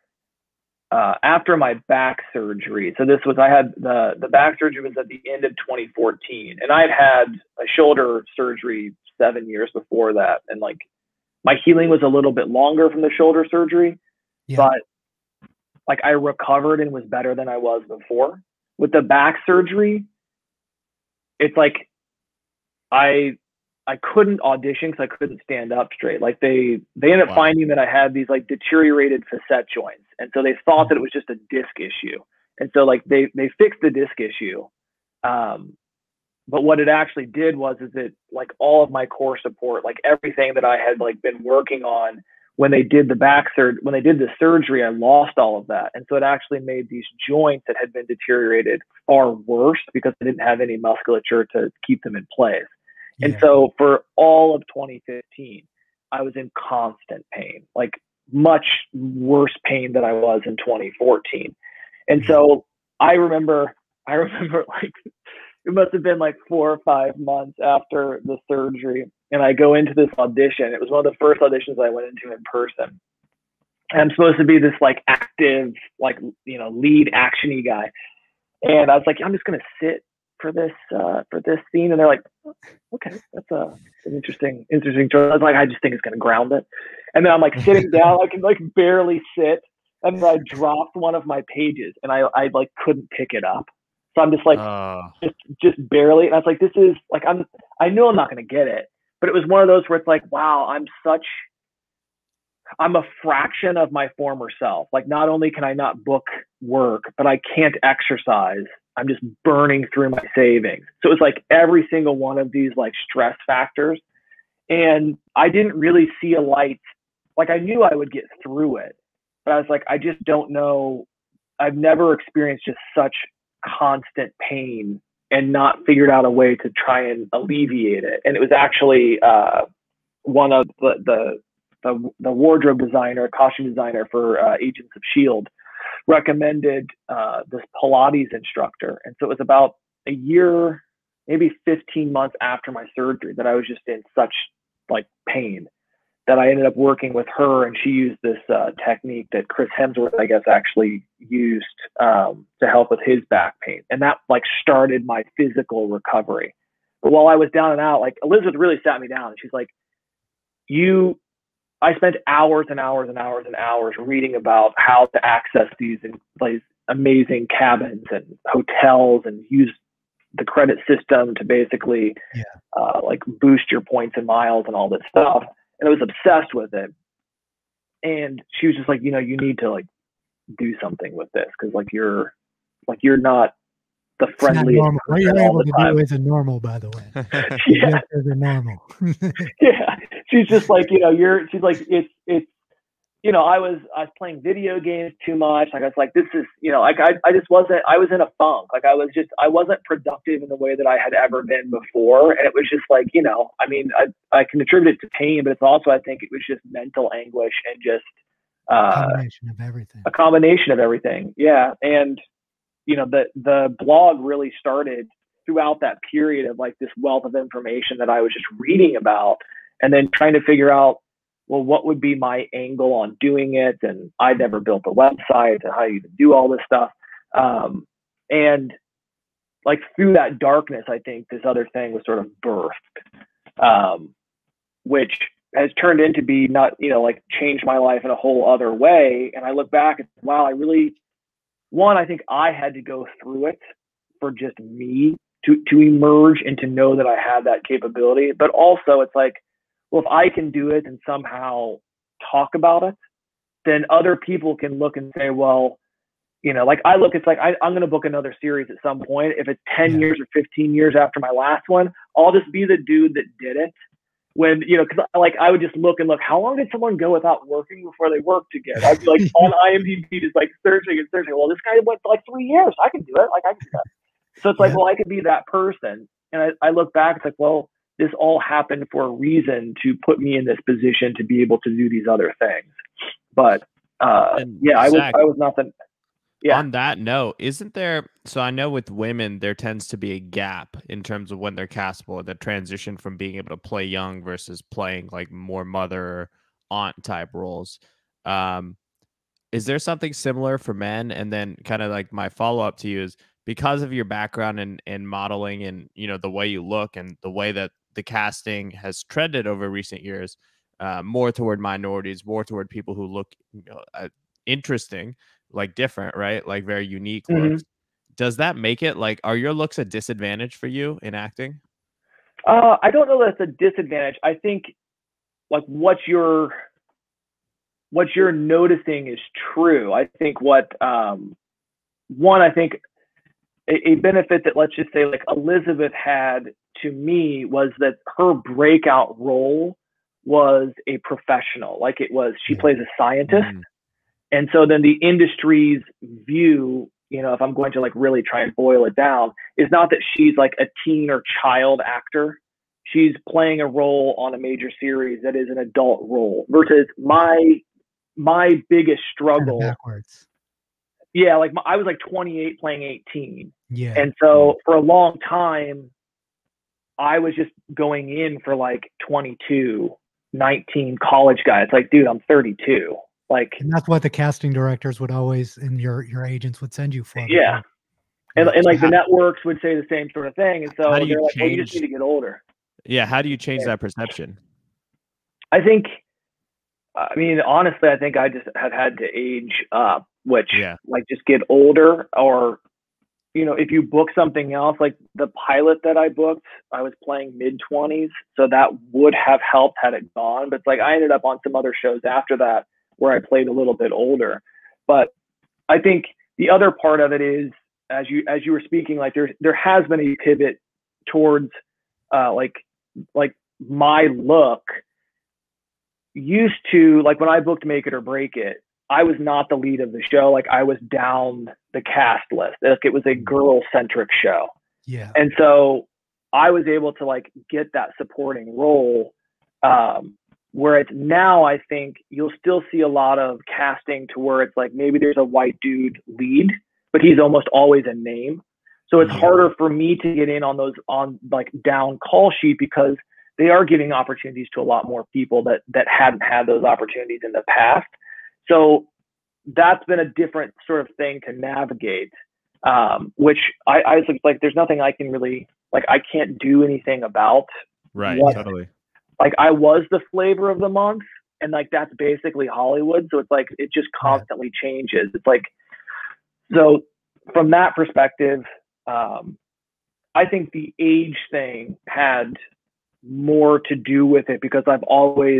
uh, after my back surgery. So this was, I had the, the back surgery was at the end of twenty fourteen, and I'd had a shoulder surgery seven years before that. And like my healing was a little bit longer from the shoulder surgery, yeah. but like I recovered and was better than I was before. With the back surgery, it's like I I couldn't audition because I couldn't stand up straight. Like they they ended up wow. finding that I had these like deteriorated facet joints, and so they thought that it was just a disc issue. And so like they they fixed the disc issue, um, but what it actually did was is it like all of my core support, like everything that I had like been working on when they did the back surgery, when they did the surgery, I lost all of that, and so it actually made these joints that had been deteriorated far worse because I didn't have any musculature to keep them in place. And yeah. so for all of twenty fifteen, I was in constant pain, like much worse pain than I was in twenty fourteen. And yeah. so I remember, I remember like, it must have been like four or five months after the surgery. And I go into this audition. It was one of the first auditions I went into in person. And I'm supposed to be this like active, like, you know, lead action-y guy. And I was like, I'm just going to sit for this uh for this scene, and they're like, okay, that's a an interesting interesting choice. I was like, I just think it's gonna ground it. And then I'm like sitting down, I can like barely sit, and then I dropped one of my pages and I I like couldn't pick it up. So I'm just like uh. just just barely, and I was like, this is like I'm I know I'm not gonna get it, but it was one of those where it's like, wow, I'm such I'm a fraction of my former self. Like not only can I not book work, but I can't exercise. I'm just burning through my savings. So it was like every single one of these like stress factors. And I didn't really see a light. Like I knew I would get through it, but I was like, I just don't know. I've never experienced just such constant pain and not figured out a way to try and alleviate it. And it was actually uh, one of the, the, the, the wardrobe designer, costume designer for uh, Agents of S H I E L D recommended uh, this Pilates instructor. And so it was about a year, maybe fifteen months after my surgery that I was just in such like pain that I ended up working with her, and she used this uh, technique that Chris Hemsworth, I guess, actually used um, to help with his back pain. And that like started my physical recovery. But while I was down and out, like Elizabeth really sat me down and she's like, you, I spent hours and hours and hours and hours reading about how to access these, these amazing cabins and hotels and use the credit system to basically yeah. uh, like boost your points and miles and all this stuff. and I was obsessed with it. And she was just like, you know, you need to like do something with this because like you're like you're not the friendliest. What you're able to do isn't normal, by the way. Yeah, isn't normal. Yeah, she's just like, you know, you're. She's like, it's it's. You know, I was I was playing video games too much. Like I was like, this is, you know, like I I just wasn't. I was in a funk. Like I was just I wasn't productive in the way that I had ever been before. And it was just like, you know, I mean, I I can attribute it to pain, but it's also I think it was just mental anguish and just uh, combination of everything. A combination of everything. Yeah, and you know, the the blog really started throughout that period of like this wealth of information that I was just reading about, and then trying to figure out, well, what would be my angle on doing it? And I'd never built a website and how you even do all this stuff. Um, and like through that darkness, I think this other thing was sort of birthed, um, which has turned into be not, you know, like changed my life in a whole other way. And I look back and wow, I really, one, I think I had to go through it for just me to, to emerge and to know that I had that capability. But also it's like, well, if I can do it and somehow talk about it, then other people can look and say, well, you know, like I look, it's like, I, I'm going to book another series at some point. If it's ten yeah. years or fifteen years after my last one, I'll just be the dude that did it. When, you know, cause like I would just look and look, how long did someone go without working before they worked again? I'd be like on I M D B, just like searching and searching. Well, this guy went for like three years. I can do it. Like I can do that. So it's like, yeah. well, I could be that person. And I, I look back, it's like, well, this all happened for a reason to put me in this position to be able to do these other things. But uh, yeah, I Zach, was, I was nothing. Yeah. On that note, isn't there, so I know with women, there tends to be a gap in terms of when they're castable, the transition from being able to play young versus playing like more mother or aunt type roles. Um, is there something similar for men? And then kind of like my follow-up to you is, because of your background in, in modeling and, you know, the way you look and the way that the casting has trended over recent years, uh, more toward minorities, more toward people who look, you know, uh, interesting, like different, right? Like very unique mm-hmm. looks. Does that make it like, are your looks a disadvantage for you in acting? Uh, I don't know that it's a disadvantage. I think like what you're, what you're noticing is true. I think what, um, one, I think a, a benefit that, let's just say like Elizabeth had to me was that her breakout role was a professional. Like it was, she plays a scientist. Mm. And so then the industry's view, you know, if I'm going to like really try and boil it down, is not that she's like a teen or child actor. She's playing a role on a major series that is an adult role versus my, my biggest struggle. Kind of backwards. Yeah. Like my, I was like twenty-eight playing eighteen. Yeah. And so for a long time, I was just going in for like twenty-two, nineteen college guys. Like, dude, I'm thirty-two. Like, and that's what the casting directors would always, and your your agents would send you for. Yeah, and and like the networks would say the same sort of thing, and so they're like, well, you just need to get older. Yeah, how do you change that perception? I think, I mean, honestly, I think I just have had to age up, which yeah. like just get older, or you know, if you book something else, like the pilot that I booked, I was playing mid twenties, so that would have helped had it gone. But it's like I ended up on some other shows after that where I played a little bit older. But I think the other part of it is, as you as you were speaking, like there there has been a pivot towards uh, like like my look. Used to, like when I booked Make It or Break It, I was not the lead of the show. Like I was down the cast list. Like it was a girl centric show. Yeah. And so I was able to like get that supporting role. Um, Whereas now I think you'll still see a lot of casting to where it's like maybe there's a white dude lead, but he's almost always a name. So it's yeah. harder for me to get in on those on like down call sheet because they are giving opportunities to a lot more people that that hadn't had those opportunities in the past. So that's been a different sort of thing to navigate, um, which I, I was like, there's nothing I can really, like I can't do anything about. Right, what, totally. Like I was the flavor of the month, and like that's basically Hollywood. So it's like it just constantly yeah. changes. It's like, so from that perspective, um, I think the age thing had more to do with it because I've always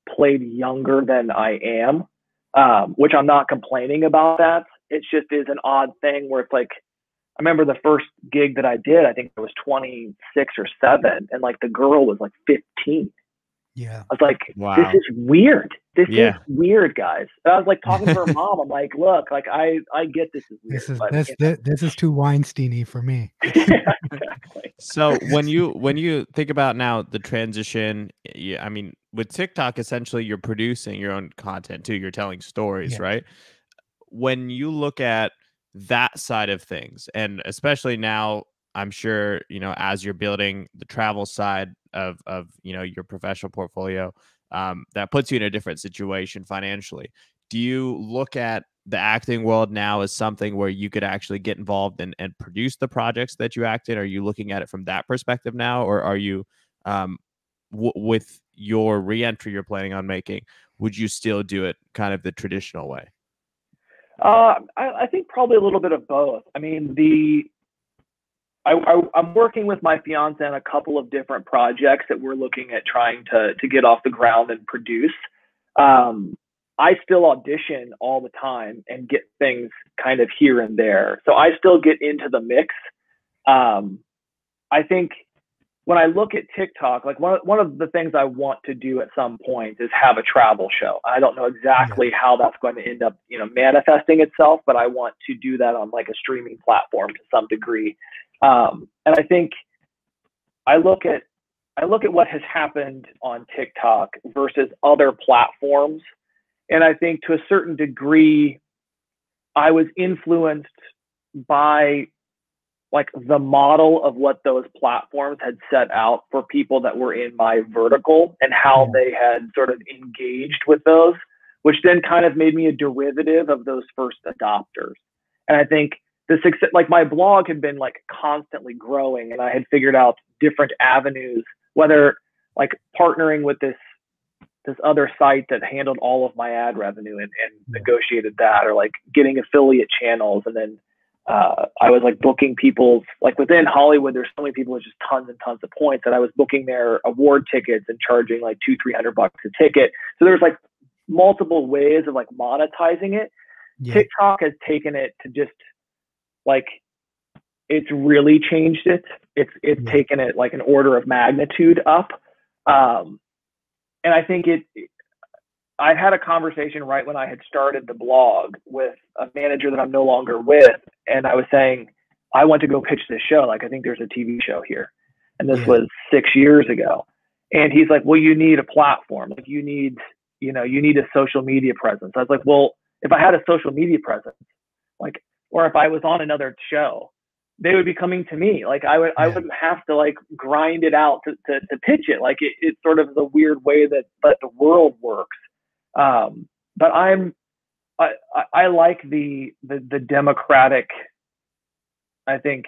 played younger than I am, um, which I'm not complaining about that. It just is an odd thing where it's like, I remember the first gig that I did, I think it was twenty-six or seven, and like the girl was like fifteen. Yeah. I was like, Wow. this is weird. This Yeah. is weird, guys. And I was like talking to her mom. I'm like, look, like I, I get this is weird. This is but, this you know. this, this is too Weinstein-y for me. Yeah, exactly. So when you when you think about now the transition, yeah, I mean, with TikTok, essentially you're producing your own content too. You're telling stories, Yeah. right? When you look at that side of things, and especially now, I'm sure, you know, as you're building the travel side of of you know your professional portfolio, um, that puts you in a different situation financially. Do you look at the acting world now as something where you could actually get involved and, and produce the projects that you act in? Are you looking at it from that perspective now, or are you, um, w- with your reentry you're planning on making, would you still do it kind of the traditional way? Uh, I, I think probably a little bit of both. I mean, the I, I, I'm working with my fiance on a couple of different projects that we're looking at trying to to get off the ground and produce. Um, I still audition all the time and get things kind of here and there, so I still get into the mix. Um, I think when I look at TikTok, like one one of the things I want to do at some point is have a travel show. I don't know exactly yeah. how that's going to end up, you know, manifesting itself, but I want to do that on like a streaming platform to some degree. Um, and I think I look at I look at what has happened on TikTok versus other platforms, and I think to a certain degree, I was influenced by like the model of what those platforms had set out for people that were in my vertical and how yeah. they had sort of engaged with those, which then kind of made me a derivative of those first adopters. And I think the success, like my blog had been like constantly growing, and I had figured out different avenues, whether like partnering with this this other site that handled all of my ad revenue and, and yeah. negotiated that, or like getting affiliate channels. And then uh, I was like booking people's, like within Hollywood, there's so many people with just tons and tons of points that I was booking their award tickets and charging like two, three hundred bucks a ticket. So there's like multiple ways of like monetizing it. Yeah. TikTok has taken it to just like, it's really changed it. It's, it's yeah. taken it like an order of magnitude up. Um, and I think it, I had a conversation right when I had started the blog with a manager that I'm no longer with. And I was saying, I want to go pitch this show. Like, I think there's a T V show here. And this yeah. was six years ago. And he's like, well, you need a platform. Like you need, you know, you need a social media presence. I was like, well, if I had a social media presence, like, or if I was on another show, they would be coming to me. Like I would, yeah. I wouldn't have to like grind it out to, to, to pitch it. Like it, it's sort of the weird way that, that the world works. Um, but I'm, I, I, I like the, the, the democratic, I think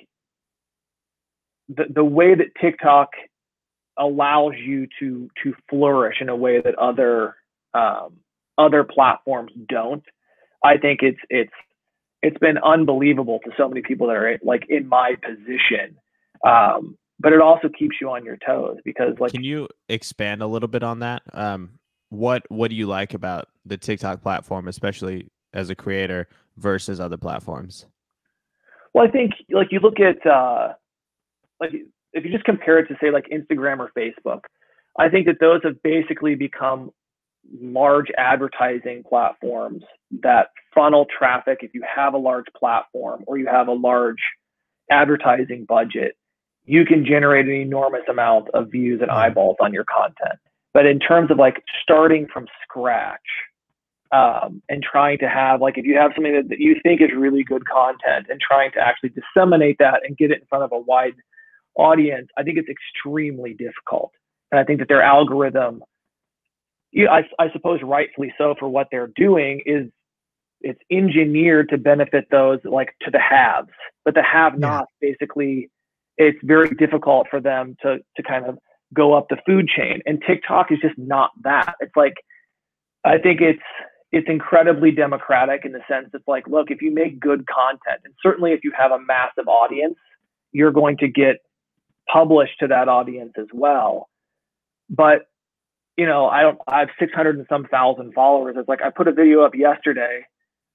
the, the way that TikTok allows you to, to flourish in a way that other, um, other platforms don't. I think it's, it's, it's been unbelievable to so many people that are like in my position. Um, but it also keeps you on your toes because like, can you expand a little bit on that? Um, what, what do you like about the TikTok platform, especially as a creator versus other platforms? Well, I think like you look at, uh, like if you just compare it to say like Instagram or Facebook, I think that those have basically become large advertising platforms that funnel traffic. If you have a large platform or you have a large advertising budget, you can generate an enormous amount of views and eyeballs on your content. But in terms of like starting from scratch um, and trying to have like, if you have something that, that you think is really good content and trying to actually disseminate that and get it in front of a wide audience, I think it's extremely difficult. And I think that their algorithm, Yeah, I, I suppose rightfully so for what they're doing, is it's engineered to benefit those like to the haves, but the have-nots yeah. basically, it's very difficult for them to to kind of go up the food chain. And TikTok is just not that. It's like, I think it's it's incredibly democratic in the sense it's like, look, if you make good content, and certainly if you have a massive audience, you're going to get published to that audience as well. But you know, I don't, I have six hundred and some thousand followers. It's like, I put a video up yesterday.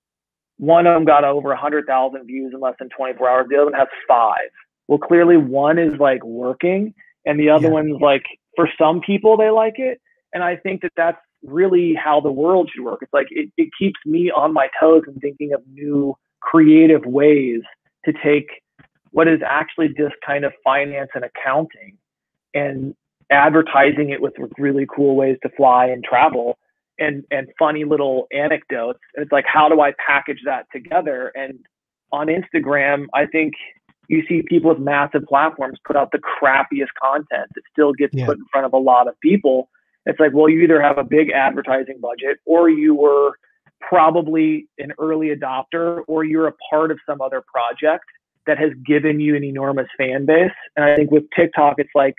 One of them got over a hundred thousand views in less than twenty-four hours. The other one has five. Well, clearly one is like working, and the other Yeah. one's like, for some people, they like it. And I think that that's really how the world should work. It's like, it, it keeps me on my toes and thinking of new creative ways to take what is actually just kind of finance and accounting and advertising it with really cool ways to fly and travel and, and funny little anecdotes. And it's like, how do I package that together? And on Instagram, I think you see people with massive platforms put out the crappiest content that still gets Yeah. put in front of a lot of people. It's like, well, you either have a big advertising budget, or you were probably an early adopter, or you're a part of some other project that has given you an enormous fan base. And I think with TikTok, it's like,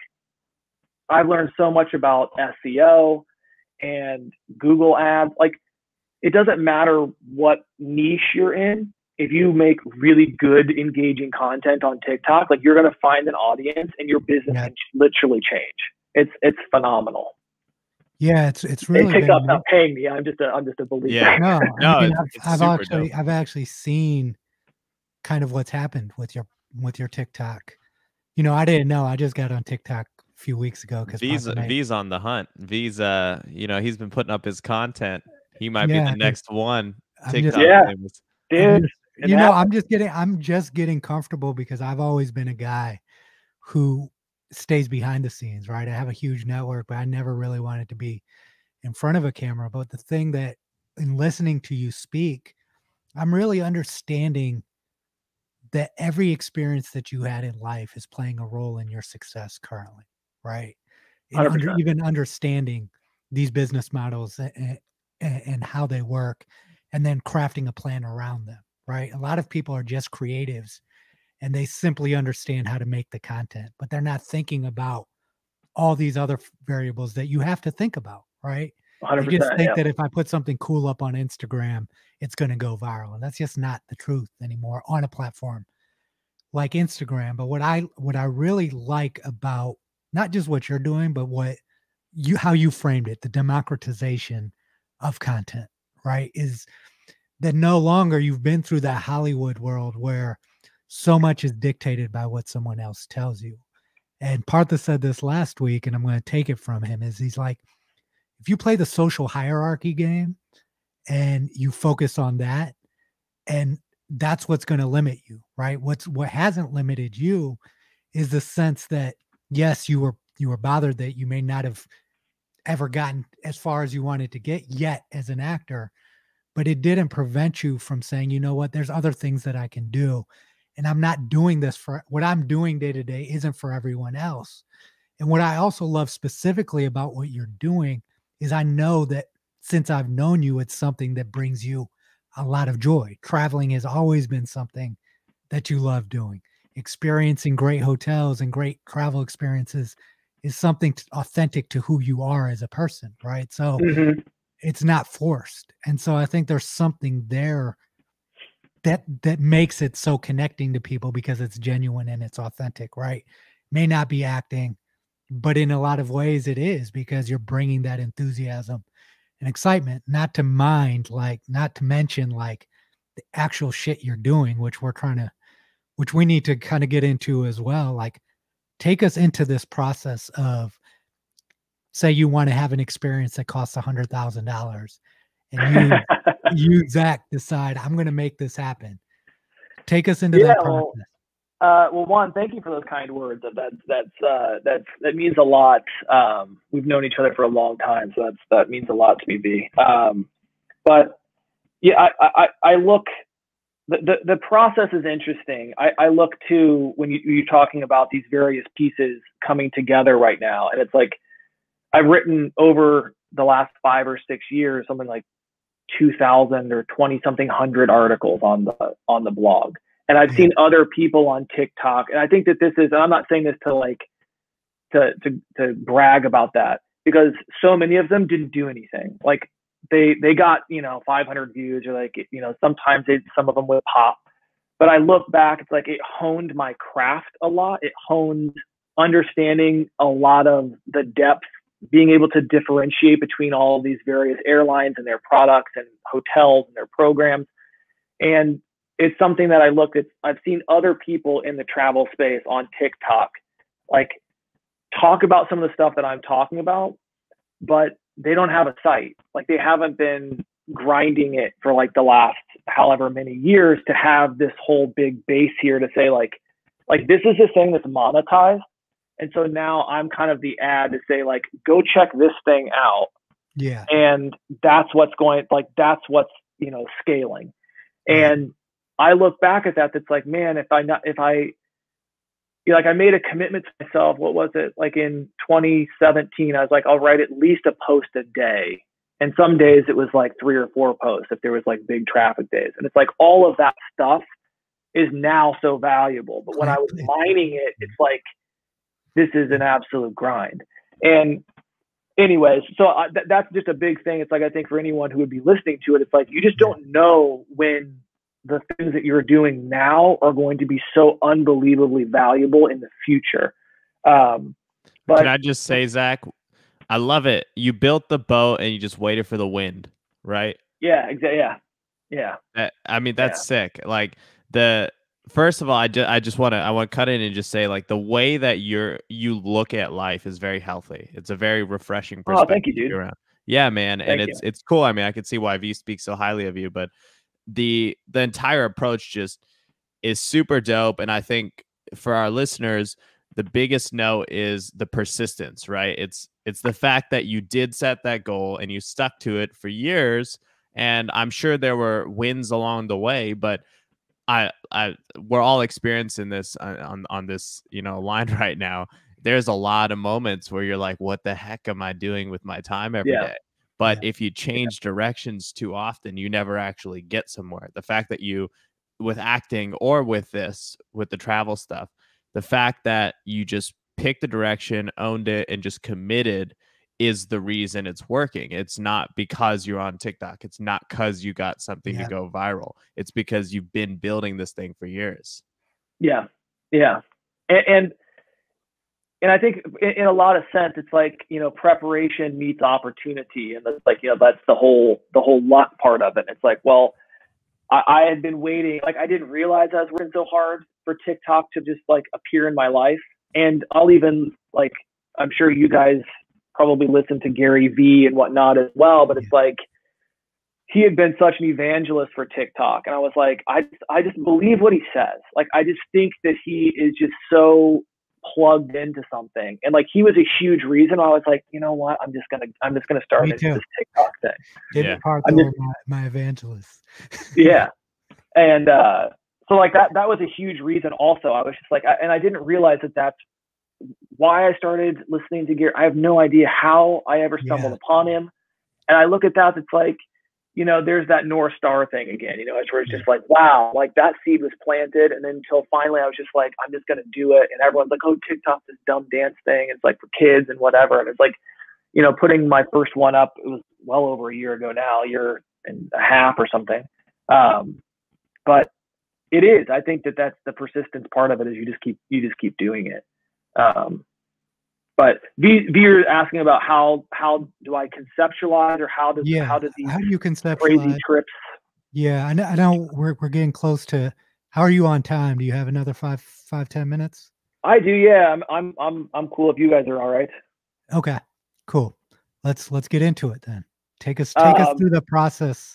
I've learned so much about S E O and Google ads. Like, it doesn't matter what niche you're in. If you make really good, engaging content on TikTok, like, you're going to find an audience, and your business Yeah. can literally change. It's it's phenomenal. Yeah, it's it's Hey, really been TikTok's not paying me. I'm just a I'm just a believer. Yeah. no, No, I mean, it's- I've, it's I've super actually dope. I've actually seen kind of what's happened with your with your TikTok. You know, I didn't know. I just got on TikTok a few weeks ago because V's V's on the hunt. V's uh, you know, he's been putting up his content. He might Yeah, be the dude. next one. I'm TikTok just- Yeah. famous. I'm Dude, just- it you know, happens. I'm just getting I'm just getting comfortable because I've always been a guy who stays behind the scenes, right? I have a huge network, but I never really wanted to be in front of a camera. But the thing that in listening to you speak, I'm really understanding that every experience that you had in life is playing a role in your success currently, right? And one hundred under, percent. even understanding these business models and, and, and how they work, and then crafting a plan around them, right? A lot of people are just creatives and they simply understand how to make the content, but they're not thinking about all these other f- variables that you have to think about, right? one hundred They just percent. think Yeah. that if I put something cool up on Instagram, it's going to go viral. And that's just not the truth anymore on a platform like Instagram. But what I what I really like about not just what you're doing, but what you how you framed it, the democratization of content, right? Is that no longer you've been through that Hollywood world where so much is dictated by what someone else tells you. And Partha said this last week, and I'm going to take it from him, is he's like, if you play the social hierarchy game and you focus on that, and that's what's going to limit you, right? What's what hasn't limited you is the sense that yes, you were you were bothered that you may not have ever gotten as far as you wanted to get yet as an actor, but it didn't prevent you from saying, you know what, there's other things that I can do. And I'm not doing this for what I'm doing day to day isn't for everyone else. And what I also love specifically about what you're doing is I know that since I've known you, it's something that brings you a lot of joy. Traveling has always been something that you love doing. Experiencing great hotels and great travel experiences is something t- authentic to who you are as a person, right? So Mhm. it's not forced. And so I think there's something there that that makes it so connecting to people because it's genuine and it's authentic, right? May not be acting, but in a lot of ways it is because you're bringing that enthusiasm and excitement, not to mind, like not to mention like the actual shit you're doing, which we're trying to, which we need to kind of get into as well. Like take us into this process of, say you want to have an experience that costs a hundred thousand dollars and you you Zach decide I'm going to make this happen. Take us into Yeah, that well, process. Uh, well, one, thank you for those kind words. That's that's uh, that's that means a lot. Um, we've known each other for a long time, so that's that means a lot to me, B. Um, but yeah, I, I, I look. The, the the process is interesting. I, I look to when you, you're talking about these various pieces coming together right now, and it's like I've written over the last five or six years something like two thousand or twenty something hundred articles on the on the blog. And I've Yeah. seen other people on TikTok, and I think that this is, and I'm not saying this to like, to, to, to brag about that, because so many of them didn't do anything. Like they, they got, you know, five hundred views, or like, you know, sometimes they, some of them would pop, but I look back, it's like, it honed my craft a lot. It honed understanding a lot of the depth being able to differentiate between all of these various airlines and their products and hotels and their programs. And it's something that I looked at. I've seen other people in the travel space on TikTok, like talk about some of the stuff that I'm talking about, but they don't have a site. Like they haven't been grinding it for like the last however many years to have this whole big base here to say like, like this is the thing that's monetized. And so now I'm kind of the ad to say like, go check this thing out. Yeah. And that's what's going, like, that's what's, you know, scaling. And I look back at that, that's like, man, if I not, if I, you know, like I made a commitment to myself, what was it? Like in twenty seventeen, I was like, I'll write at least a post a day. And some days it was like three or four posts if there was like big traffic days. And it's like all of that stuff is now so valuable. But when I was mining it, it's like, this is an absolute grind. And anyways, so I, th- that's just a big thing. It's like, I think for anyone who would be listening to it, it's like, you just don't know when the things that you're doing now are going to be so unbelievably valuable in the future. Um, but can I just say, Zach, I love it. You built the boat and you just waited for the wind, right? Yeah, exactly. Yeah. Yeah. That, I mean, that's Yeah. sick. Like the, first of all, I just, I just want to, I want to cut in and just say like the way that you're, you look at life is very healthy. It's a very refreshing perspective. Oh, thank you, dude. Around. Yeah, man. Thank and it's, you. it's cool. I mean, I can see why V speaks so highly of you, but the, the entire approach just is super dope. And I think for our listeners, the biggest note is the persistence, right? It's, it's the fact that you did set that goal and you stuck to it for years. And I'm sure there were wins along the way, but I, I, we're all experiencing this on, on this, you know, line right now. There's a lot of moments where you're like, what the heck am I doing with my time every Yeah. day? But Yeah. if you change yeah. directions too often, you never actually get somewhere. The fact that you, with acting or with this, with the travel stuff, the fact that you just picked the direction, owned it, and just committed is the reason it's working. It's not because you're on TikTok. It's not because you got something yeah. to go viral. It's because you've been building this thing for years. Yeah. Yeah. And, and, and I think in, in a lot of sense, it's like, you know, preparation meets opportunity. And that's like, you know, that's the whole, the whole luck part of it. It's like, well, I, I had been waiting, like I didn't realize I was working so hard for TikTok to just like appear in my life. And I'll even like, I'm sure you guys probably listen to Gary V and whatnot as well, but it's yeah. like, he had been such an evangelist for TikTok. And I was like, I, I just believe what he says. Like, I just think that he is just so plugged into something. And like, he was a huge reason. I was like, you know what? I'm just going to, I'm just going to start this, this TikTok thing. Yeah. Partha just, my, my evangelist. yeah. And, uh, so like that, that was a huge reason also. I was just like, I, and I didn't realize that that's why I started listening to Gary. I have no idea how I ever stumbled yeah. upon him. And I look at that, it's like, you know, there's that North Star thing again, you know, it's where it's just like, wow, like that seed was planted. And then until finally I was just like, I'm just going to do it. And everyone's like, oh, TikTok's this dumb dance thing. It's like for kids and whatever. And it's like, you know, putting my first one up, it was well over a year ago now, a year and a half or something. Um, but it is, I think that that's the persistence part of it is you just keep, you just keep doing it. Um, But V, V, you're asking about how how do I conceptualize or how does yeah. how does these how do you conceptualize crazy trips? Yeah, I know, I know we're we're getting close to. How are you on time? Do you have another five five ten minutes? I do. Yeah, I'm I'm I'm I'm cool if you guys are all right. Okay, cool. Let's let's get into it then. Take us take um, us through the process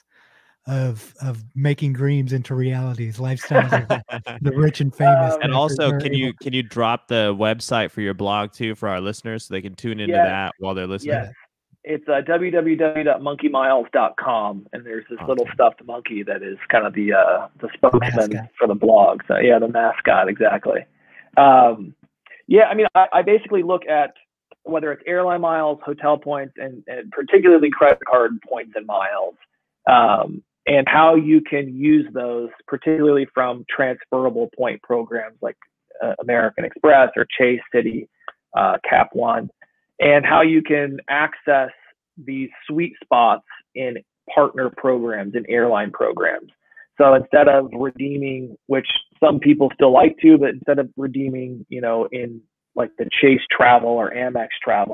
of of making dreams into realities, lifestyles of the rich and famous. Um, and also, can you can you drop the website for your blog too for our listeners so they can tune into yes, that while they're listening? Yes. It's uh, w w w dot monkey miles dot com, and there's this awesome. little stuffed monkey that is kind of the uh, the spokesman mascot. for the blog. So yeah, the mascot, exactly. Um, yeah, I mean, I, I basically look at whether it's airline miles, hotel points, and, and particularly credit card points and miles. Um, and how you can use those, particularly from transferable point programs like uh, American Express or Chase City, uh, Cap One, and how you can access these sweet spots in partner programs and airline programs. So instead of redeeming, which some people still like to, but instead of redeeming, you know, in like the Chase Travel or Amex Travel,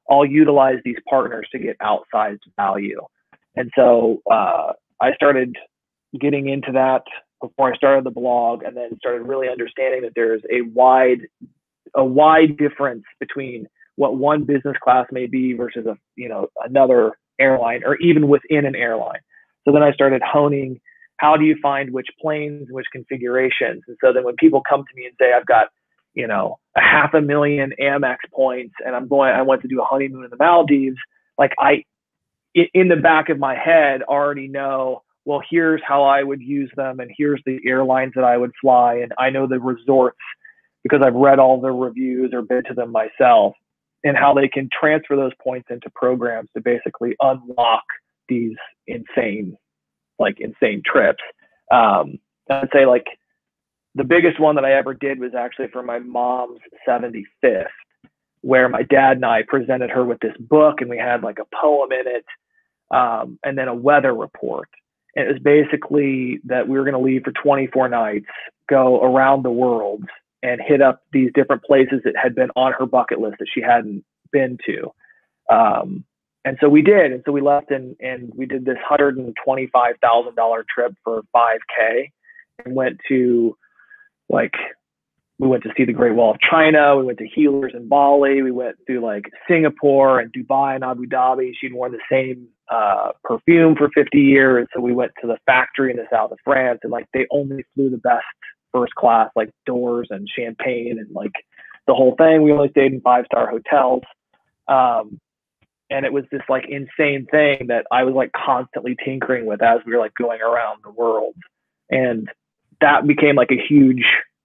I'll utilize these partners to get outsized value. And so uh, I started getting into that before I started the blog, and then started really understanding that there's a wide, a wide difference between what one business class may be versus a, you know, another airline, or even within an airline. So then I started honing, how do you find which planes, which configurations? And so then when people come to me and say, I've got, you know, a half a million Amex points and I'm going, I want to do a honeymoon in the Maldives, like I, in the back of my head already know, well, here's how I would use them, and here's the airlines that I would fly. And I know the resorts because I've read all the reviews or been to them myself, and how they can transfer those points into programs to basically unlock these insane, like insane trips. Um, I'd say like the biggest one that I ever did was actually for my mom's seventy-fifth, where my dad and I presented her with this book, and we had like a poem in it, um, and then a weather report. And it was basically that we were going to leave for twenty-four nights, go around the world, and hit up these different places that had been on her bucket list that she hadn't been to. Um, and so we did. And so we left, and, and we did this one hundred twenty-five thousand dollars trip for five K, and went to like, we went to see the Great Wall of China. We went to healers in Bali. We went through like Singapore and Dubai and Abu Dhabi. She'd worn the same uh, perfume for fifty years. So we went to the factory in the south of France, and like they only flew the best first class, like doors and champagne and like the whole thing. We only stayed in five-star hotels. Um, and it was this like insane thing that I was like constantly tinkering with as we were like going around the world. And that became like a huge,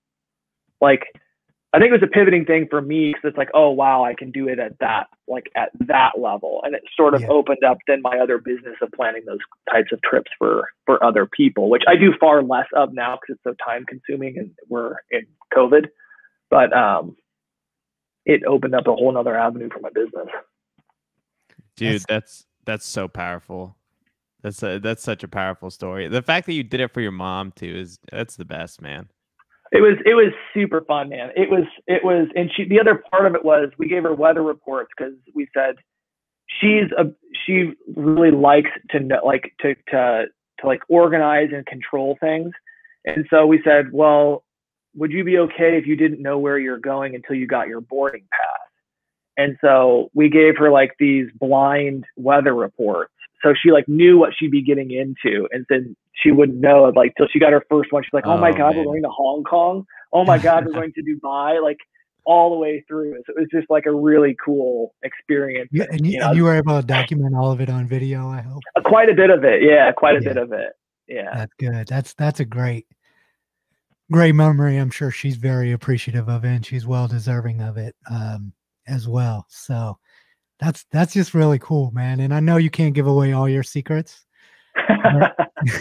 like, I think it was a pivoting thing for me, because it's like, oh, wow, I can do it at that, like at that level. And it sort of yeah. opened up then my other business of planning those types of trips for, for other people, which I do far less of now because it's so time consuming and we're in COVID. But um, it opened up a whole nother avenue for my business. Dude, that's, that's, that's so powerful. That's a, that's such a powerful story. The fact that you did it for your mom too is that's the best, man. It was, it was super fun, man. It was, it was, and she, the other part of it was we gave her weather reports because we said she's a, she really likes to know, like to, to, to like organize and control things. And so we said, well, would you be okay if you didn't know where you're going until you got your boarding pass? And so we gave her like these blind weather reports. So she like knew what she'd be getting into, and then she wouldn't know like till she got her first one. She's like, oh, oh my God, man. We're going to Hong Kong. Oh my God, we're going to Dubai, like all the way through. So it was just like a really cool experience. Yeah, and you, you know, and you were able to document all of it on video, I hope. Uh, quite a bit of it. Yeah, quite a yeah. bit of it. Yeah. That's good. That's, that's a great, great memory. I'm sure she's very appreciative of it, and she's well deserving of it um, as well. So That's that's just really cool, man. And I know you can't give away all your secrets, but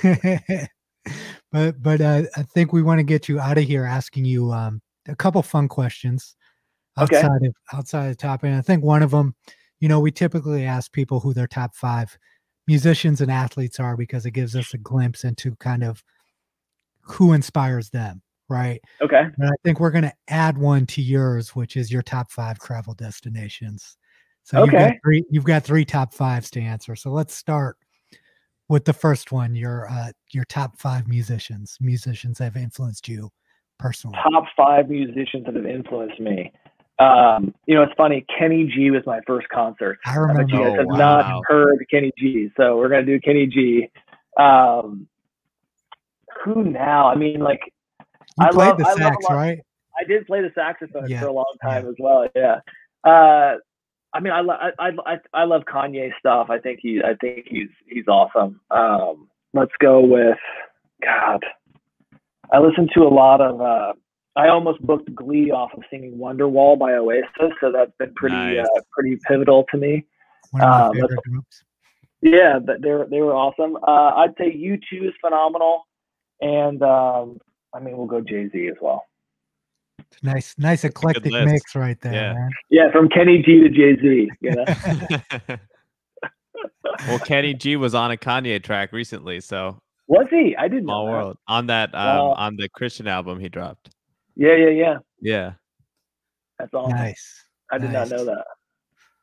but, but uh, I think we want to get you out of here asking you um, a couple fun questions outside okay. of outside of the topic. And I think one of them, you know, we typically ask people who their top five musicians and athletes are, because it gives us a glimpse into kind of who inspires them, right? Okay. And I think we're going to add one to yours, which is your top five travel destinations. So okay. you've got three, you've got three top fives to answer. So let's start with the first one. Your uh, your top five musicians, musicians that have influenced you personally. Top five musicians that have influenced me. Um, you know, it's funny. Kenny G was my first concert. I remember. I bet you guys oh, have wow. not heard Kenny G, so we're gonna do Kenny G. Um, who now? I mean, like you I played love the I sax, love right? I did play the saxophone yeah. for a long time yeah. as well. Yeah. Uh, I mean, I, I I I love Kanye stuff. I think he I think he's he's awesome. Um, let's go with God. I listen to a lot of. Uh, I almost booked Glee off of singing Wonderwall by Oasis, so that's been pretty nice. uh, pretty pivotal to me. One of my um, favorite groups. Yeah, but they were they were awesome. Uh, I'd say U two is phenomenal, and um, I mean we'll go Jay-Z as well. Nice, nice eclectic mix right there, yeah. man. Yeah, from Kenny G to Jay-Z. You know? Well, Kenny G was on a Kanye track recently, so was he? I didn't Small know that. World on that um wow. on the Christian album he dropped. Yeah, yeah, yeah. Yeah. That's awesome. Nice. I did nice. not know that.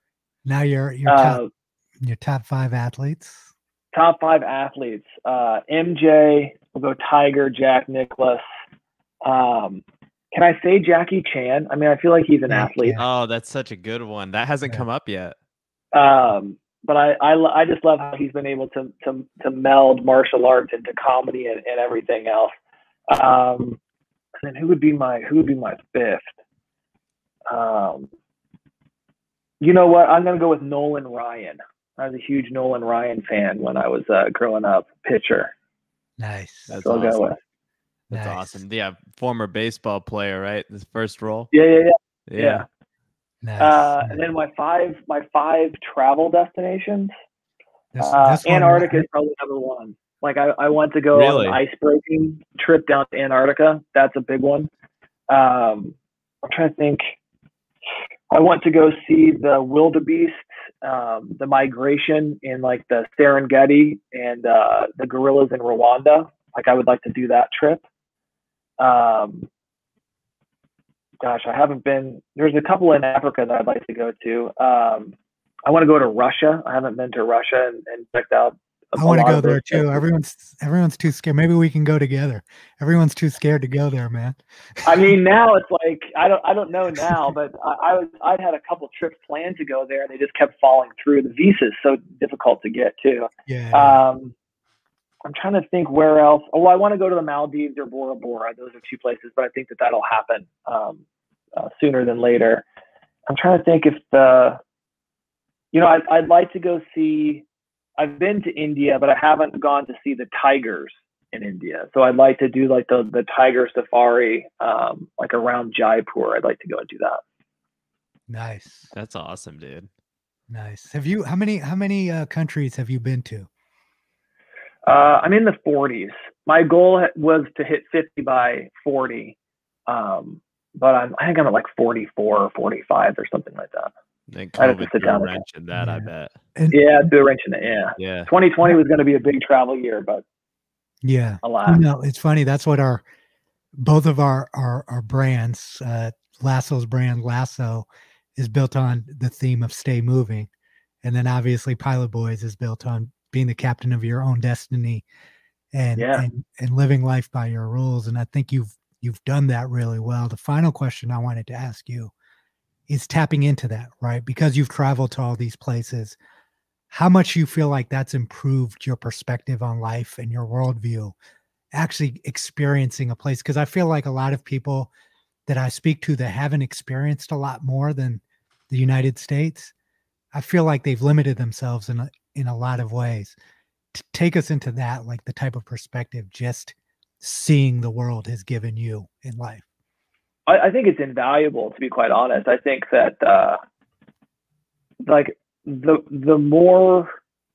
Now you're your Uh, top your top five athletes. top five athletes. Uh, M J, we'll go Tiger, Jack Nicklaus. Um, can I say Jackie Chan? I mean, I feel like he's an Yeah, athlete. Oh, that's such a good one. That hasn't Yeah. come up yet. Um, but I, I, I just love how he's been able to, to, to meld martial arts into comedy and, and everything else. Um, and then who would be my, who would be my fifth? Um, you know what? I'm going to go with Nolan Ryan. I was a huge Nolan Ryan fan when I was uh, growing up, pitcher. Nice. That's So I'll go awesome. with. That's Nice. awesome. Yeah, former baseball player, right? His first role. Yeah, yeah, yeah. Yeah. yeah. Nice. Uh, and then my five, my five travel destinations. This, Uh, this one, Antarctica I- is probably number one. Like I, I want to go Really? on an ice breaking trip down to Antarctica. That's a big one. Um, I'm trying to think. I want to go see the wildebeest, um, the migration in like the Serengeti and uh, the gorillas in Rwanda. Like I would like to do that trip. Um, gosh, I haven't been. There's a couple in Africa that I'd like to go to. Um, I want to go to Russia. I haven't been to Russia and, and checked out. I want to go there too. Everyone's everyone's too scared. Maybe we can go together. Everyone's too scared to go there, man. I mean, now it's like I don't I don't know now, but I, I was I'd had a couple trips planned to go there, and they just kept falling through. The visa's so difficult to get too. Yeah. Um, I'm trying to think where else. Oh, I want to go to the Maldives or Bora Bora. Those are two places, but I think that that'll happen um, uh, sooner than later. I'm trying to think if the, you know, I'd, I'd like to go see. I've been to India, but I haven't gone to see the tigers in India. So I'd like to do like the the tiger safari, um, like around Jaipur. I'd like to go and do that. Nice. That's awesome, dude. Nice. Have you? How many? How many uh, countries have you been to? Uh, I'm in the forties. My goal was to hit fifty by forty, um, but I'm, I think I'm at like forty-four or forty-five or something like that. Then I have to COVID sit threw a down. wrench in that, I Yeah. bet. And, Yeah, do a wrench in it. Yeah. Yeah. twenty twenty was going to be a big travel year, but yeah. alas. You know, it's funny. That's what our both of our our our brands, uh, Lasso's brand Lasso, is built on the theme of stay moving, and then obviously Pilot Boys is built on being the captain of your own destiny, and Yeah. and and living life by your rules. And I think you've you've done that really well. The final question I wanted to ask you is tapping into that, right? Because you've traveled to all these places, how much you feel like that's improved your perspective on life and your worldview, actually experiencing a place. Because I feel like a lot of people that I speak to that haven't experienced a lot more than the United States, I feel like they've limited themselves in a, in a lot of ways. To take us into that, like the type of perspective just seeing the world has given you in life. I, I think it's invaluable, to be quite honest. I think that uh, like the the more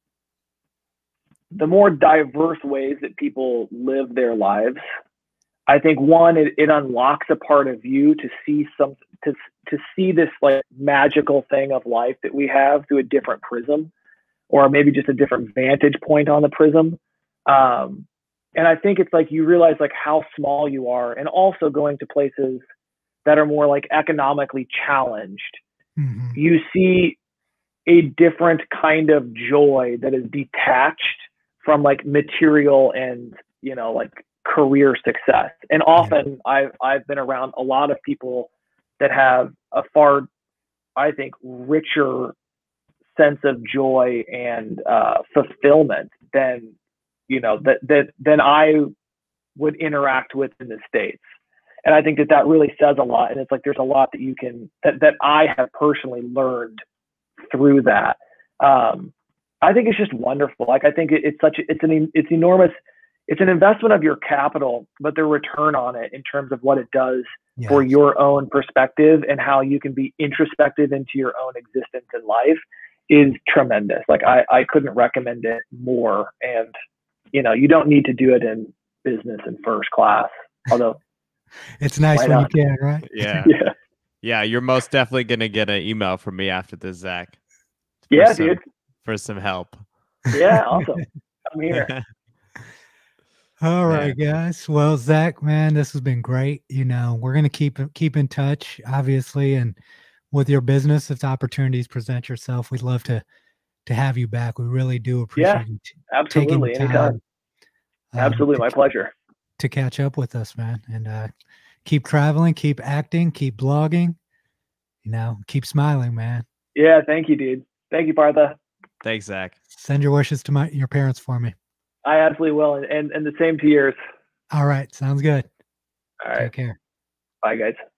the more diverse ways that people live their lives, I think one, it, it unlocks a part of you to see some to to see this like magical thing of life that we have through a different prism, or maybe just a different vantage point on the prism. Um, and I think it's like you realize like how small you are, and also going to places that are more like economically challenged. Mm-hmm. You see a different kind of joy that is detached from like material and, you know, like career success. And often I've, I've been around a lot of people that have a far, I think, richer sense of joy and uh, fulfillment than, you know, that, that, than I would interact with in the States. And I think that that really says a lot. And it's like, there's a lot that you can, that, that I have personally learned through that. Um, I think it's just wonderful. Like, I think it, it's such, a, it's an, it's enormous, it's an investment of your capital, but the return on it in terms of what it does Yes. for your own perspective and how you can be introspective into your own existence in life is tremendous. Like, I, I couldn't recommend it more. And, you know, you don't need to do it in business and first class, although it's nice Why when not? you can, right? Yeah. yeah, Yeah. You're most definitely going to get an email from me after this, Zach. for yeah, some, dude. For some help. Yeah, awesome. I'm here. All right, guys. Well, Zach, man, this has been great. You know, we're gonna keep keep in touch, obviously, and with your business, if opportunities present yourself, we'd love to to have you back. We really do appreciate Yeah, you t- absolutely. taking Anytime. time. Um, Absolutely. to, My pleasure. To catch up with us, man. And uh, keep traveling, keep acting, keep blogging, you know, keep smiling, man. Yeah. Thank you, dude. Thank you, Partha. Thanks, Zach. Send your wishes to my your parents for me. I absolutely will. And, and, and the same to yours. All right. Sounds good. All right. Take care. Bye, guys.